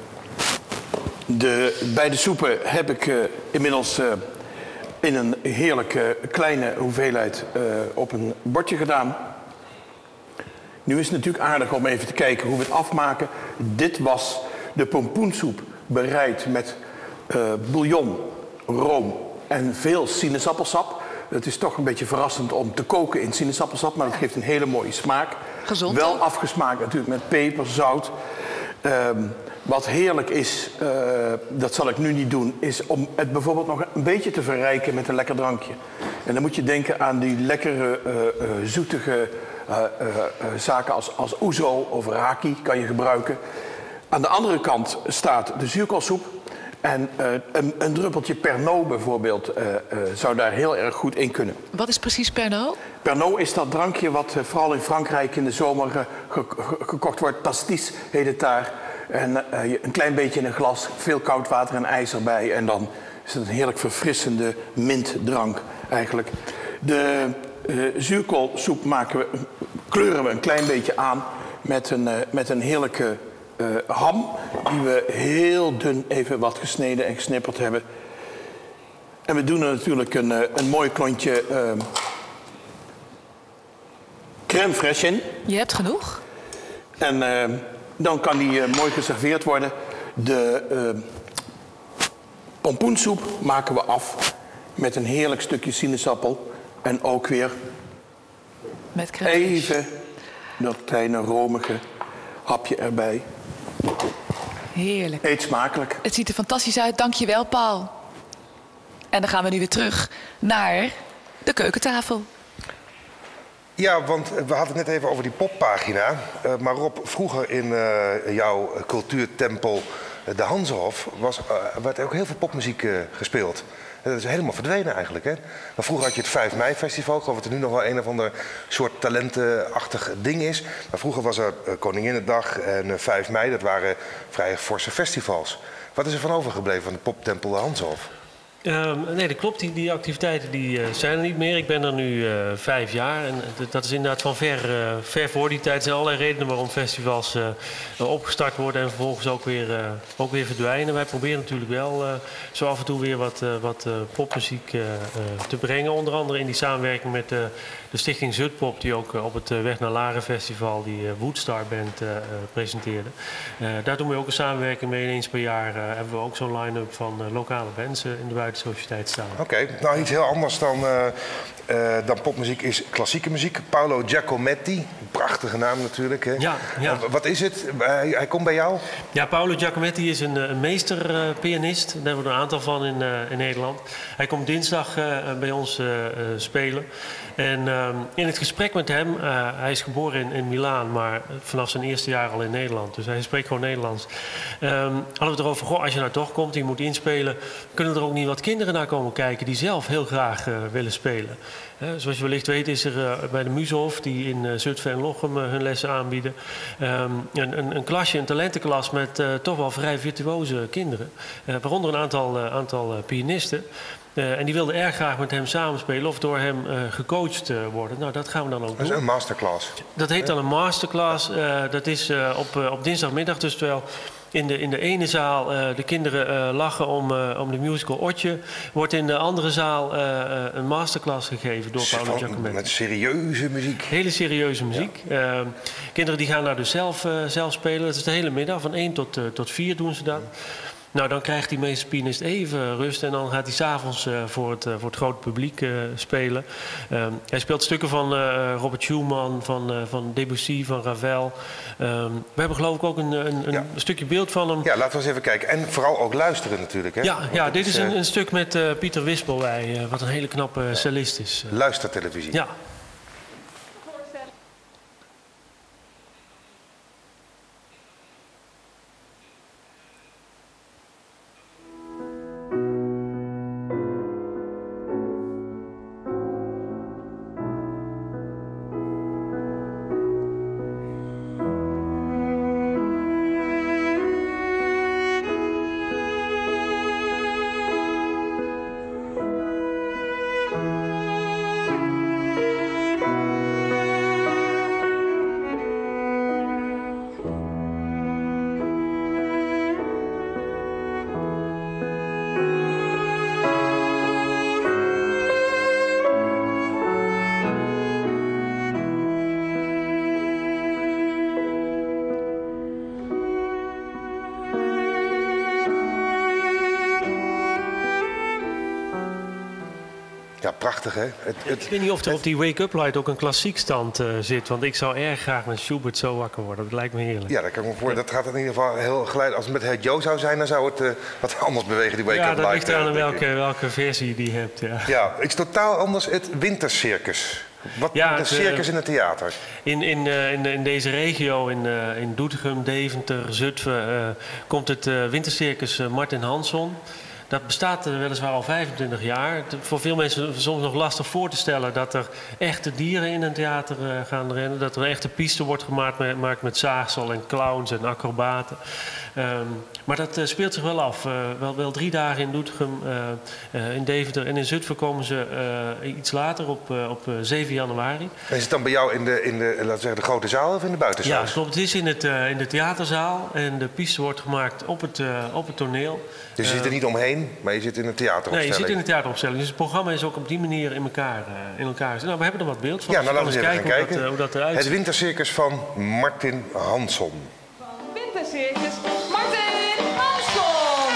de, bij de soepen heb ik uh, inmiddels uh, in een heerlijke kleine hoeveelheid uh, op een bordje gedaan. Nu is het natuurlijk aardig om even te kijken hoe we het afmaken. Dit was de pompoensoep bereid met uh, bouillon, room en veel sinaasappelsap. Het is toch een beetje verrassend om te koken in sinaasappelsap, maar dat geeft een hele mooie smaak. Gezond. Wel afgesmaakt natuurlijk met peper, zout. Um, wat heerlijk is, uh, dat zal ik nu niet doen, is om het bijvoorbeeld nog een beetje te verrijken met een lekker drankje. En dan moet je denken aan die lekkere, uh, uh, zoetige uh, uh, uh, zaken als, als ouzo of raki kan je gebruiken. Aan de andere kant staat de zuurkoolsoep. En uh, een, een druppeltje Pernod bijvoorbeeld uh, uh, zou daar heel erg goed in kunnen. Wat is precies Pernod? Pernod is dat drankje wat uh, vooral in Frankrijk in de zomer ge ge ge gekocht wordt. Pastis heet het daar. En uh, een klein beetje in een glas, veel koud water en ijs erbij. En dan is het een heerlijk verfrissende mintdrank eigenlijk. De uh, zuurkoolsoep maken we, kleuren we een klein beetje aan met een, uh, met een heerlijke uh, ham. Die we heel dun even wat gesneden en gesnipperd hebben. En we doen er natuurlijk een, uh, een mooi klontje uh, crème fraîche in. Je hebt genoeg. En uh, dan kan die uh, mooi geserveerd worden. De uh, pompoensoep maken we af met een heerlijk stukje sinaasappel. En ook weer met crème even dat kleine romige hapje erbij. Heerlijk. Eet smakelijk. Het ziet er fantastisch uit. Dank je wel, Paul. En dan gaan we nu weer terug naar de keukentafel. Ja, want we hadden het net even over die poppagina. Uh, maar Rob, vroeger in uh, jouw cultuurtempel, uh, de Hanzehof, was, uh, werd ook heel veel popmuziek uh, gespeeld. Dat is helemaal verdwenen eigenlijk, hè? Maar vroeger had je het vijf mei festival. Ik geloof dat er nu nog wel een of ander soort talentenachtig ding is. Maar vroeger was er uh, Koninginnedag en uh, vijf mei. Dat waren vrij forse festivals. Wat is er van overgebleven van de poptempel de Hanzehof? Um, nee, dat klopt. Die, die activiteiten die, uh, zijn er niet meer. Ik ben er nu uh, vijf jaar. En dat is inderdaad van ver, uh, ver voor die tijd. Er zijn allerlei redenen waarom festivals uh, opgestart worden en vervolgens ook weer, uh, ook weer verdwijnen. Wij proberen natuurlijk wel uh, zo af en toe weer wat, uh, wat uh, popmuziek uh, uh, te brengen. Onder andere in die samenwerking met uh, de stichting Zutpop, die ook uh, op het uh, Weg naar Laren festival die uh, Woodstar Band uh, uh, presenteerde. Uh, daar doen we ook een samenwerking mee. Eens per jaar uh, hebben we ook zo'n line-up van uh, lokale bands uh, in de buurt. Buitensociëteit staan. Oké, okay. Nou iets heel anders dan, uh, uh, dan popmuziek is klassieke muziek. Paolo Giacometti, prachtige naam natuurlijk. Hè? Ja, ja. Uh, wat is het? Uh, hij komt bij jou? Ja, Paolo Giacometti is een, een meesterpianist. Uh, Daar hebben we er een aantal van in, uh, in Nederland. Hij komt dinsdag uh, bij ons uh, uh, spelen. En uh, in het gesprek met hem, uh, hij is geboren in, in Milaan, maar vanaf zijn eerste jaar al in Nederland. Dus hij spreekt gewoon Nederlands. Um, hadden we het erover, goh, als je nou toch komt, je moet inspelen, kunnen er ook niet wat kinderen naar komen kijken die zelf heel graag uh, willen spelen. Uh, zoals je wellicht weet is er uh, bij de Muzehof, die in uh, Zutphen en Lochem uh, hun lessen aanbieden, um, een, een, een klasje, een talentenklas met uh, toch wel vrij virtuoze kinderen. Uh, waaronder een aantal, uh, aantal uh, pianisten. Uh, en die wilden erg graag met hem samenspelen of door hem uh, gecoacht uh, worden. Nou, dat gaan we dan ook doen. Dat is een masterclass. Dat heet dan een masterclass. Uh, dat is uh, op, uh, op dinsdagmiddag, dus terwijl in de, in de ene zaal uh, de kinderen uh, lachen om, uh, om de musical Otje, wordt in de andere zaal uh, uh, een masterclass gegeven door Paolo Giacometti. Met serieuze muziek. Hele serieuze muziek. Ja. Uh, kinderen die gaan nou dus zelf, uh, zelf spelen. Dat is de hele middag, van één tot, uh, tot vier doen ze dat. Nou, dan krijgt die meesterpianist even rust en dan gaat hij s'avonds uh, voor, het, uh, voor het grote publiek uh, spelen. Uh, hij speelt stukken van uh, Robert Schumann, van, uh, van Debussy, van Ravel. Uh, we hebben geloof ik ook een, een, een ja. stukje beeld van hem. Ja, laten we eens even kijken. En vooral ook luisteren natuurlijk. Hè? Ja, ja dit is een, een stuk met uh, Pieter Wispelwij, uh, wat een hele knappe uh, cellist is. Uh. Luistertelevisie. Ja. Ja, prachtig hè? Het, het, ik weet niet of er op die Wake-up Light ook een klassiek stand uh, zit. Want ik zou erg graag met Schubert zo wakker worden. Dat lijkt me heerlijk. Ja, dat kan ik me voor. Dat gaat in ieder geval heel geleid. Als het met het Joe zou zijn, dan zou het uh, wat anders bewegen, die Wake-up Light. Ja, dat ligt eraan welke, welke versie die je hebt. Ja, ja, het is totaal anders het wintercircus. Wat ja, een circus uh, in het theater? In, in, uh, in, in deze regio, in, uh, in Doetinchem, Deventer, Zutphen, uh, komt het uh, wintercircus uh, Martin Hansson. Dat bestaat weliswaar al vijfentwintig jaar. Het is voor veel mensen soms nog lastig voor te stellen dat er echte dieren in een theater uh, gaan rennen. Dat er een echte piste wordt gemaakt met, gemaakt met zaagsel en clowns en acrobaten. Um, maar dat uh, speelt zich wel af. Uh, wel, wel drie dagen in Doetinchem, uh, uh, in Deventer en in Zutphen komen ze uh, iets later op, uh, op uh, zeven januari. En is het dan bij jou in de, in de, laten we zeggen, de grote zaal of in de buitenzaal? Ja, klopt. Het is in, het, uh, in de theaterzaal en de piste wordt gemaakt op het, uh, op het toneel. Dus je zit er niet omheen, maar je zit in een theateropstelling? Nee, je zit in een theateropstelling. Dus het programma is ook op die manier in elkaar. Uh, in elkaar. Nou, we hebben er wat beeld van. Ja, nou laten we eens even kijken, gaan kijken. Hoe dat, uh, hoe dat eruit ziet. Het wintercircus van Martin Hansson. Wintercircus Martin Hansson!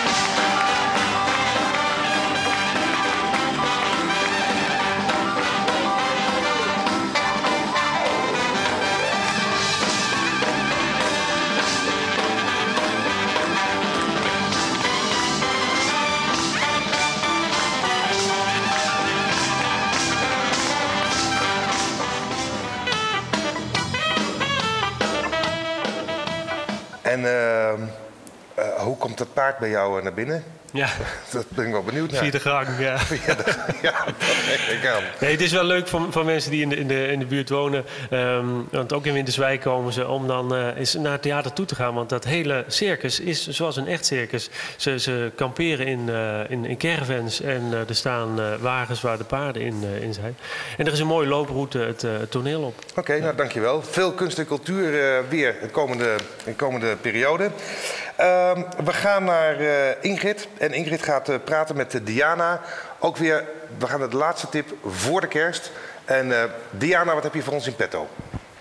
En uh, uh, hoe komt dat paard bij jou uh, naar binnen? Ja. Dat ben ik wel benieuwd naar. Via de gang, ja. Via de, ja, dat denk ik aan. Nee, het is wel leuk voor, voor mensen die in de, in de, in de buurt wonen. Um, want ook in Winterswijk komen ze om dan uh, eens naar het theater toe te gaan. Want dat hele circus is zoals een echt circus. Ze, ze kamperen in, uh, in, in caravans en uh, er staan uh, wagens waar de paarden in, uh, in zijn. En er is een mooie looproute het, uh, het toneel op. Oké, okay, nou dankjewel. Veel kunst en cultuur uh, weer de komende, de komende periode. Uh, we gaan naar uh, Ingrid. En Ingrid gaat uh, praten met uh, Diana. Ook weer, we gaan naar de laatste tip voor de kerst. En uh, Diana, wat heb je voor ons in petto?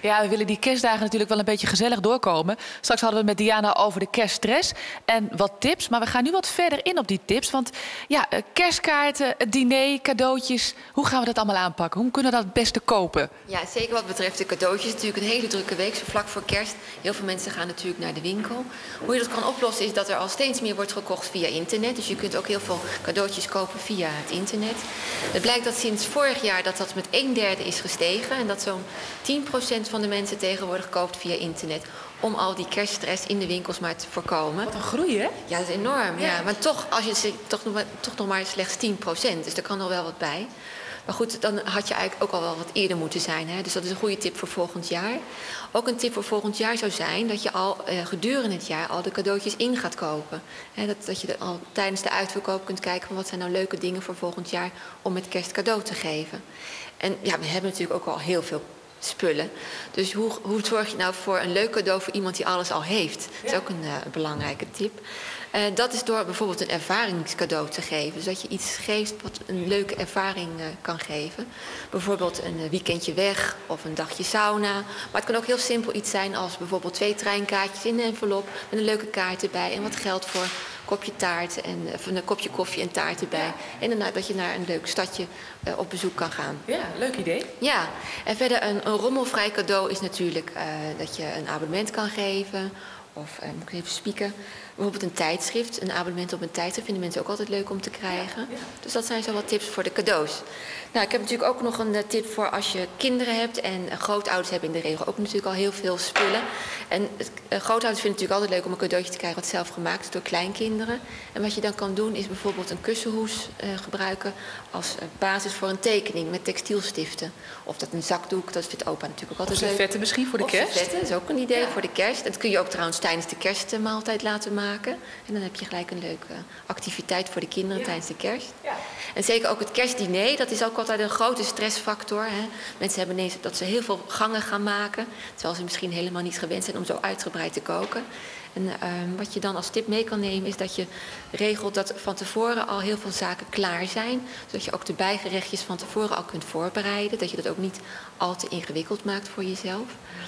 Ja, we willen die kerstdagen natuurlijk wel een beetje gezellig doorkomen. Straks hadden we het met Diana over de kerststress en wat tips. Maar we gaan nu wat verder in op die tips. Want ja, kerstkaarten, het diner, cadeautjes. Hoe gaan we dat allemaal aanpakken? Hoe kunnen we dat het beste kopen? Ja, zeker wat betreft de cadeautjes. Natuurlijk een hele drukke week, zo vlak voor kerst. Heel veel mensen gaan natuurlijk naar de winkel. Hoe je dat kan oplossen is dat er al steeds meer wordt gekocht via internet. Dus je kunt ook heel veel cadeautjes kopen via het internet. Het blijkt dat sinds vorig jaar dat dat met een derde is gestegen. En dat zo'n tien procent van de mensen tegenwoordig koopt via internet. Om al die kerststress in de winkels maar te voorkomen. Wat een groei, hè? Ja, dat is enorm. Ja. Ja. Maar toch, als je, toch, nog maar, toch nog maar slechts tien procent. Dus er kan nog wel wat bij. Maar goed, dan had je eigenlijk ook al wel wat eerder moeten zijn. Hè? Dus dat is een goede tip voor volgend jaar. Ook een tip voor volgend jaar zou zijn dat je al eh, gedurende het jaar al de cadeautjes in gaat kopen. Hè? Dat, dat je de, al tijdens de uitverkoop kunt kijken van wat zijn nou leuke dingen voor volgend jaar om met kerst cadeau te geven. En ja, we hebben natuurlijk ook al heel veel spullen. Dus hoe, hoe zorg je nou voor een leuk cadeau voor iemand die alles al heeft? Dat is ook een uh, belangrijke tip. Uh, dat is door bijvoorbeeld een ervaringscadeau te geven. Zodat je iets geeft wat een leuke ervaring uh, kan geven. Bijvoorbeeld een weekendje weg of een dagje sauna. Maar het kan ook heel simpel iets zijn als bijvoorbeeld twee treinkaartjes in een envelop met een leuke kaart erbij en wat geld voor een kopje taart en of een kopje koffie en taart erbij. Ja. En daarna dat je naar een leuk stadje uh, op bezoek kan gaan. Ja, leuk idee. Ja, en verder een, een rommelvrij cadeau is natuurlijk uh, dat je een abonnement kan geven. Of, uh, moet ik even spieken, bijvoorbeeld een tijdschrift. Een abonnement op een tijdschrift vinden mensen ook altijd leuk om te krijgen. Ja, ja. Dus dat zijn zo wat tips voor de cadeaus. Nou, ik heb natuurlijk ook nog een uh, tip voor als je kinderen hebt. En uh, grootouders hebben in de regel ook natuurlijk al heel veel spullen. En uh, grootouders vinden het natuurlijk altijd leuk om een cadeautje te krijgen wat zelf gemaakt is door kleinkinderen. En wat je dan kan doen is bijvoorbeeld een kussenhoes uh, gebruiken als uh, basis voor een tekening met textielstiften. Of dat een zakdoek, dat vindt opa natuurlijk ook altijd leuk. Of servetten misschien voor de kerst? Of servetten, dat is ook een idee ja. voor de kerst. Dat kun je ook trouwens tijdens de kerstmaaltijd laten maken. En dan heb je gelijk een leuke activiteit voor de kinderen ja. tijdens de kerst. Ja. En zeker ook het kerstdiner, dat is ook altijd een grote stressfactor. Hè. Mensen hebben ineens dat ze heel veel gangen gaan maken, terwijl ze misschien helemaal niet gewend zijn om zo uitgebreid te koken. En uh, wat je dan als tip mee kan nemen is dat je regelt dat van tevoren al heel veel zaken klaar zijn. Zodat je ook de bijgerechtjes van tevoren al kunt voorbereiden. Dat je dat ook niet al te ingewikkeld maakt voor jezelf.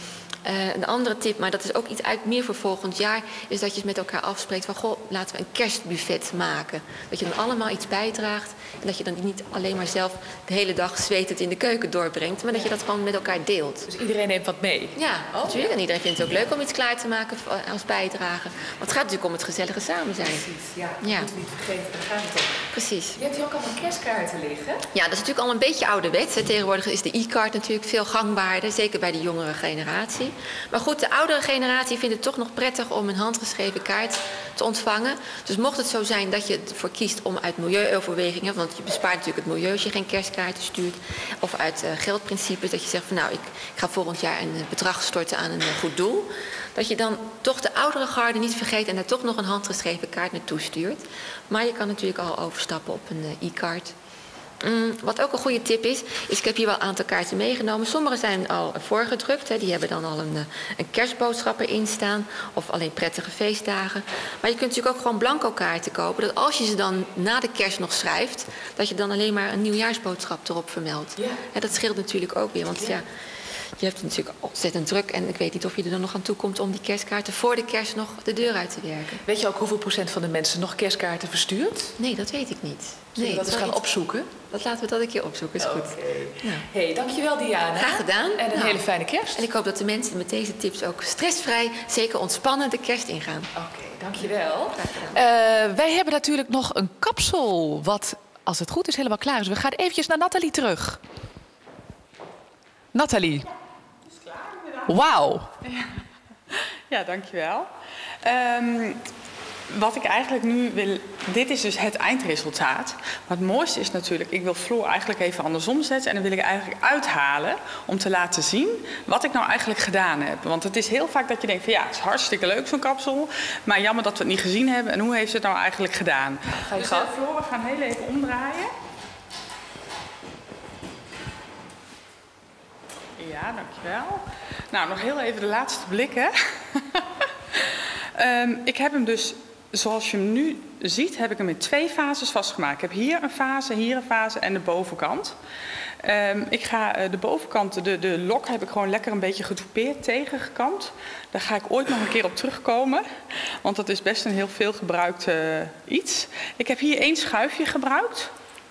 Uh, een andere tip, maar dat is ook iets uit meer voor volgend jaar, is dat je met elkaar afspreekt van, goh, laten we een kerstbuffet maken. Dat je dan allemaal iets bijdraagt en dat je dan niet alleen maar zelf de hele dag zwetend in de keuken doorbrengt, maar dat je dat gewoon met elkaar deelt. Dus iedereen neemt wat mee? Ja, oh, natuurlijk. En iedereen vindt het ook leuk om iets klaar te maken als bijdrage. Want het gaat natuurlijk om het gezellige samen zijn. Precies, ja. Dat ja. moeten we niet vergeten, daar gaat het om. Precies. Je hebt hier ook allemaal kerstkaarten liggen. Ja, dat is natuurlijk al een beetje ouderwets. Hè. Tegenwoordig is de e-card natuurlijk veel gangbaarder, zeker bij de jongere generatie. Maar goed, de oudere generatie vindt het toch nog prettig om een handgeschreven kaart te ontvangen. Dus mocht het zo zijn dat je ervoor kiest om uit milieuoverwegingen, want je bespaart natuurlijk het milieu als je geen kerstkaarten stuurt, of uit uh, geldprincipes, dat je zegt van nou, ik, ik ga volgend jaar een bedrag storten aan een uh, goed doel, dat je dan toch de oudere garde niet vergeet en daar toch nog een handgeschreven kaart naartoe stuurt. Maar je kan natuurlijk al overstappen op een uh, e-card. Mm, wat ook een goede tip is, is ik heb hier wel een aantal kaarten meegenomen. Sommige zijn al voorgedrukt, hè, die hebben dan al een, een kerstboodschap erin staan. Of alleen prettige feestdagen. Maar je kunt natuurlijk ook gewoon blanco kaarten kopen. Dat als je ze dan na de kerst nog schrijft, dat je dan alleen maar een nieuwjaarsboodschap erop vermeldt. Ja. Ja, dat scheelt natuurlijk ook weer, want ja, je hebt het natuurlijk ontzettend druk. En ik weet niet of je er dan nog aan toe komt om die kerstkaarten voor de kerst nog de deur uit te werken. Weet je ook hoeveel procent van de mensen nog kerstkaarten verstuurt? Nee, dat weet ik niet. Zullen we dat eens gaan iets... opzoeken? Dat laten we dat een keer opzoeken, is goed. Okay. Nou. Hey, dankjewel Diana. Graag gedaan. En een nou. hele fijne kerst. En ik hoop dat de mensen met deze tips ook stressvrij, zeker ontspannen de kerst ingaan. Oké, okay, dankjewel. Uh, wij hebben natuurlijk nog een kapsel, wat als het goed is helemaal klaar is. We gaan eventjes naar Nathalie terug. Nathalie. Wauw. Ja. ja, dankjewel. Um, wat ik eigenlijk nu wil... Dit is dus het eindresultaat. Maar het mooiste is natuurlijk... Ik wil Floor eigenlijk even andersom zetten. En dan wil ik eigenlijk uithalen om te laten zien wat ik nou eigenlijk gedaan heb. Want het is heel vaak dat je denkt van ja, het is hartstikke leuk zo'n kapsel. Maar jammer dat we het niet gezien hebben. En hoe heeft ze het nou eigenlijk gedaan? Ga je dus, uh, Floor, we gaan heel even omdraaien. Ja, dankjewel. Nou, nog heel even de laatste blik, hè. um, ik heb hem dus, zoals je hem nu ziet, heb ik hem in twee fases vastgemaakt. Ik heb hier een fase, hier een fase en de bovenkant. Um, ik ga uh, de bovenkant, de, de lok heb ik gewoon lekker een beetje getoupeerd tegengekamd. Daar ga ik ooit nog een keer op terugkomen, want dat is best een heel veel gebruikt uh, iets. Ik heb hier één schuifje gebruikt.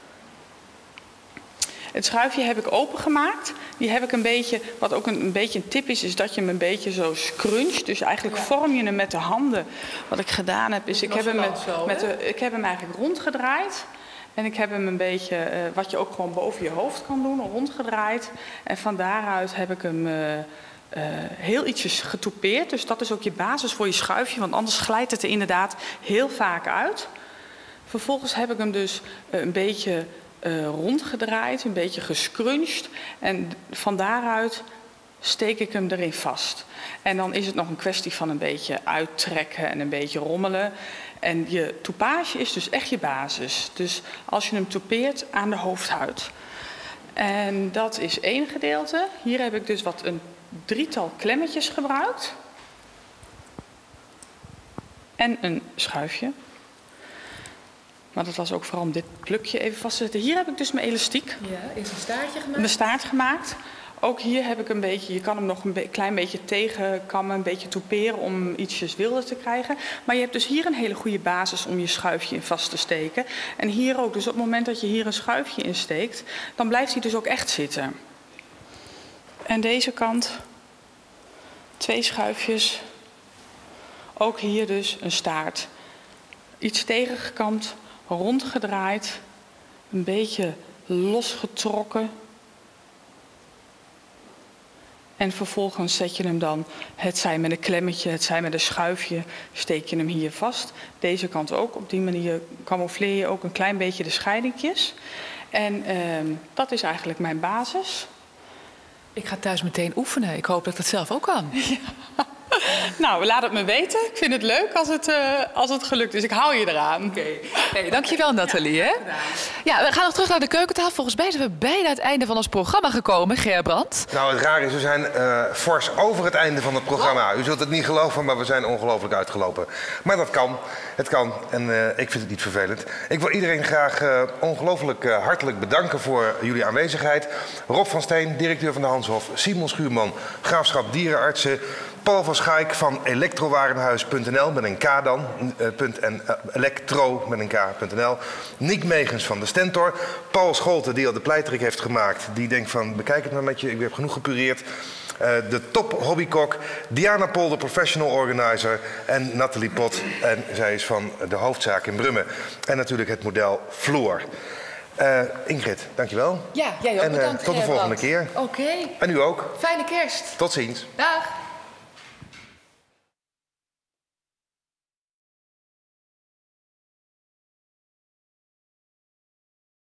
Het schuifje heb ik opengemaakt. Die heb ik een beetje, wat ook een, een beetje een tip is, is dat je hem een beetje zo scruncht. Dus eigenlijk ja. vorm je hem met de handen. Wat ik gedaan heb, is ik heb, hem met, zo, met de, ik heb hem eigenlijk rondgedraaid. En ik heb hem een beetje, uh, wat je ook gewoon boven je hoofd kan doen, rondgedraaid. En van daaruit heb ik hem uh, uh, heel ietsjes getoupeerd. Dus dat is ook je basis voor je schuifje, want anders glijdt het er inderdaad heel vaak uit. Vervolgens heb ik hem dus uh, een beetje uh, rondgedraaid, een beetje gescrunched. En van daaruit steek ik hem erin vast. En dan is het nog een kwestie van een beetje uittrekken en een beetje rommelen. En je toupage is dus echt je basis. Dus als je hem toupeert aan de hoofdhuid. En dat is één gedeelte. Hier heb ik dus wat een drietal klemmetjes gebruikt. En een schuifje. Maar dat was ook vooral om dit plukje even vast te zetten. Hier heb ik dus mijn elastiek. Ja, is een staartje gemaakt? Mijn staart gemaakt. Ook hier heb ik een beetje, je kan hem nog een be- klein beetje tegenkammen, een beetje touperen om ietsjes wilder te krijgen. Maar je hebt dus hier een hele goede basis om je schuifje in vast te steken. En hier ook, dus op het moment dat je hier een schuifje in steekt, dan blijft hij dus ook echt zitten. En deze kant, twee schuifjes. Ook hier dus een staart. Iets tegengekamd, rondgedraaid, een beetje losgetrokken. En vervolgens zet je hem dan, het zij met een klemmetje, het zij met een schuifje, steek je hem hier vast. Deze kant ook. Op die manier camoufleer je ook een klein beetje de scheidingjes. En uh, dat is eigenlijk mijn basis. Ik ga thuis meteen oefenen. Ik hoop dat ik dat zelf ook kan. Ja. Nou, laat het me weten. Ik vind het leuk als het, uh, als het gelukt is. Ik hou je eraan. Oké. Okay. Hey, dankjewel, Nathalie. Hè? Ja, we gaan nog terug naar de keukentafel. Volgens mij zijn we bijna het einde van ons programma gekomen, Gerbrand. Nou, het raar is, we zijn uh, fors over het einde van het programma. U zult het niet geloven, maar we zijn ongelooflijk uitgelopen. Maar dat kan. Het kan. En uh, ik vind het niet vervelend. Ik wil iedereen graag uh, ongelooflijk uh, hartelijk bedanken voor jullie aanwezigheid. Rob van Steen, directeur van de Hanshof. Simon Schuurman, Graafschap Dierenartsen. Paul van Schaik van elektrowarenhuis punt n l met een K dan, uh, punt en, uh, elektro met een K punt n l. Nick Megens van de Stentor. Paul Scholten, die al de pleiterik heeft gemaakt. Die denkt van, bekijk het maar met je, ik heb genoeg gepureerd. Uh, de top hobbykok, Diana Polder, professional organizer. En Nathalie Pot, en zij is van de hoofdzaak in Brummen. En natuurlijk het model Floor. Uh, Ingrid, dankjewel. Ja, jij ook en, uh, bedankt. tot de volgende keer. Oké. Okay. En u ook. Fijne kerst. Tot ziens. Dag.